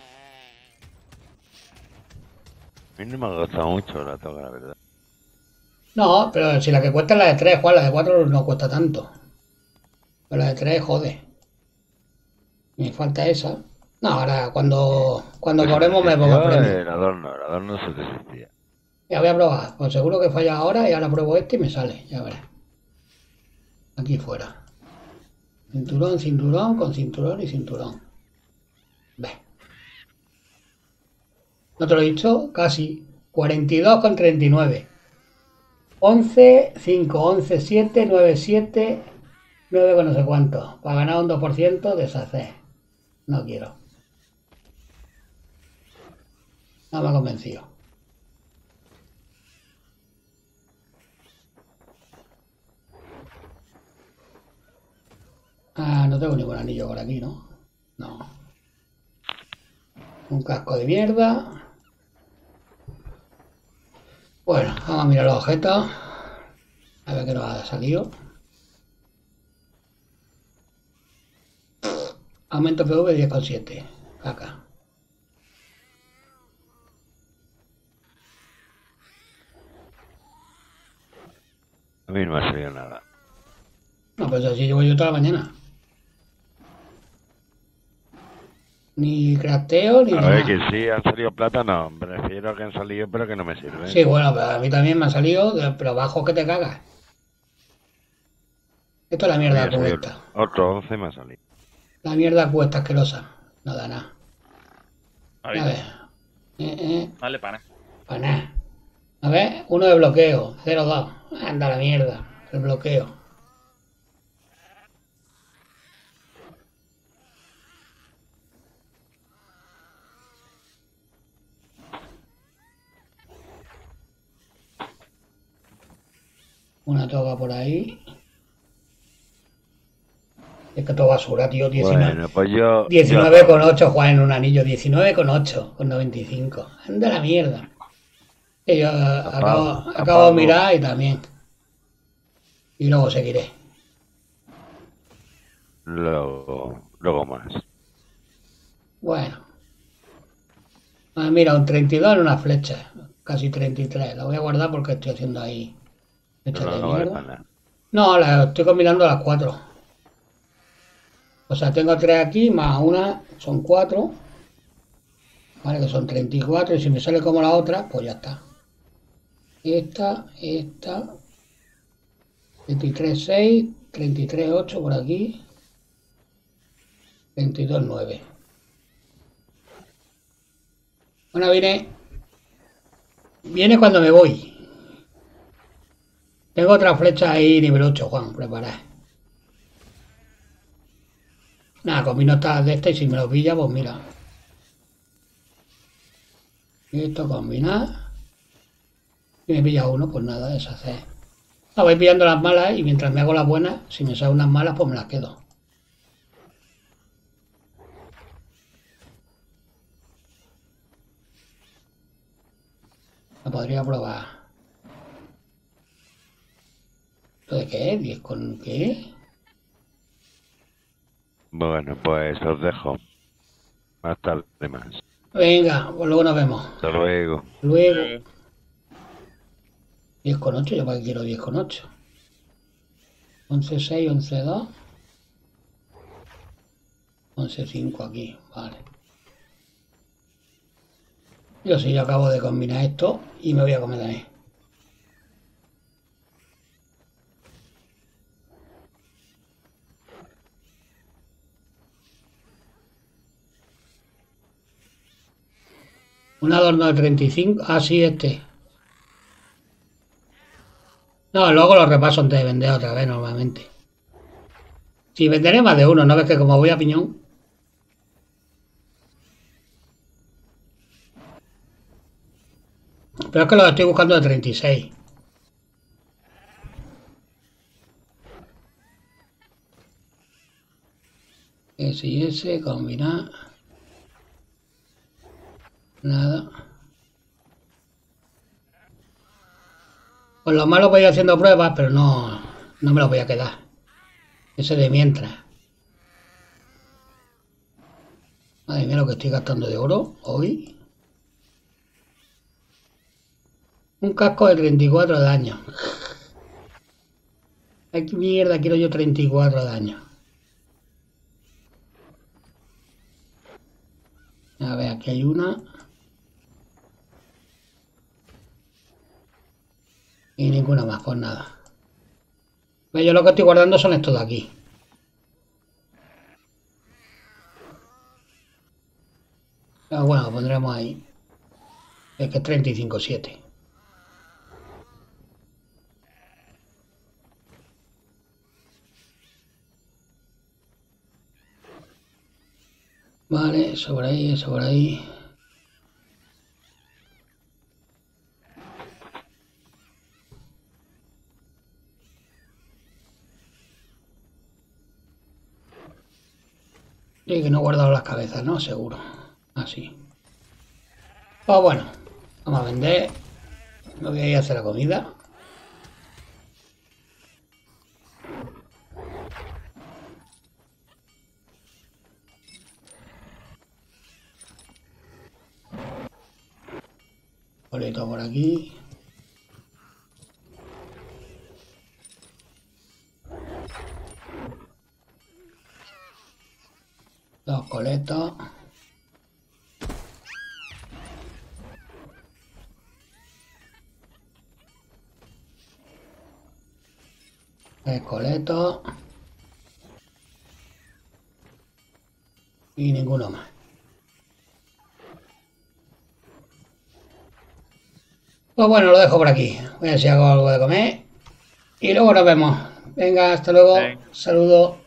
A mí no me ha gustado mucho la toga, la verdad. No, pero si la que cuesta es la de 3, Juan, la de 4 no cuesta tanto. Pero la de 3, jode. Me falta esa. No, ahora cuando cobremos me pongo a premio. El adorno se te existía. Ya voy a probar. Pues seguro que falla ahora y ahora pruebo este y me sale. Ya verás. Aquí fuera. Cinturón, cinturón, con cinturón y cinturón. Ve. ¿No te lo he dicho? Casi. 42,39. 11, 5, 11, 7, 9, 7, 9 con no sé cuánto. Para ganar un 2%, deshacer. No quiero. No me ha convencido. Ah, no tengo ningún anillo por aquí, ¿no? No. Un casco de mierda. Bueno, vamos a mirar los objetos. A ver qué nos ha salido. Aumento PV 10,7. Acá. A mí no me ha salido nada. No, pues así llevo yo toda la mañana. Ni crafteo ni A nada. ver, que sí, han salido plata, no. Prefiero que han salido, pero que no me sirven. Sí, bueno, pero a mí también me ha salido, pero bajo que te cagas. Esto es la mierda Me ha salido cuesta. otro 11 me ha salido. La mierda cuesta asquerosa. No da nada. A Ahí. ver. Vale, pana. Para nada. A ver, uno de bloqueo. 0,2. Anda la mierda. El bloqueo. Una toga por ahí. Es que todo basura, tío. 19. Bueno, pues yo... 19,8, Juan, en un anillo. 19,8 con 95. Anda la mierda. Y yo acabo de mirar y también. Y luego seguiré. Luego más. Bueno. Ah, mira, un 32 en una flecha. Casi 33. La voy a guardar porque estoy haciendo ahí. Flechas de No vale mierda. para nada. No, la estoy combinando las 4. O sea, tengo 3 aquí, más una, son 4. Vale, que son 34. Y si me sale como la otra, pues ya está. Esta. 33,6, 33,8 por aquí. 22,9. Bueno, viene cuando me voy. Tengo otra flecha ahí nivel 8, Juan, preparad. Nada, combino estas de esta y si me lo pilla, pues mira. Esto combinar. Si me pilla uno, pues nada, deshacer. No, voy pillando las malas y mientras me hago las buenas, si me salen unas malas, pues me las quedo. La podría probar. ¿Esto de qué es? ¿10 con qué? Bueno, pues os dejo. Más tarde más. Venga, pues luego nos vemos. Hasta luego. Luego. 10,8, yo para qué quiero 10,8. 11,6, 11,2. 11,5 aquí, vale. Yo sí, yo acabo de combinar esto y me voy a comer también. Un adorno de 35. Ah, sí, este. No, luego lo repaso antes de vender otra vez normalmente. Si venderé más de uno, ¿no ves que como voy a piñón? Pero es que los estoy buscando de 36. Ese y ese, combinar. Nada. Pues lo malo voy a ir haciendo pruebas, pero no me lo voy a quedar. Ese de mientras. Madre mía, lo que estoy gastando de oro hoy. Un casco de 34 de daño. Ay, qué mierda, quiero yo 34 de daño. A ver, aquí hay una. Y ninguna más, pues nada. Yo lo que estoy guardando son estos de aquí. Pero bueno, lo pondremos ahí. Es que es 35,7. Vale, eso por ahí, eso por ahí. Sí, que no he guardado las cabezas, ¿no? Seguro. Así. Pues bueno, vamos a vender. Me voy a ir a hacer la comida. Boleto por aquí. Dos coletos. Tres coletos. Y ninguno más. Pues bueno, lo dejo por aquí. Voy a ver si hago algo de comer. Y luego nos vemos. Venga, hasta luego. Venga. Saludos.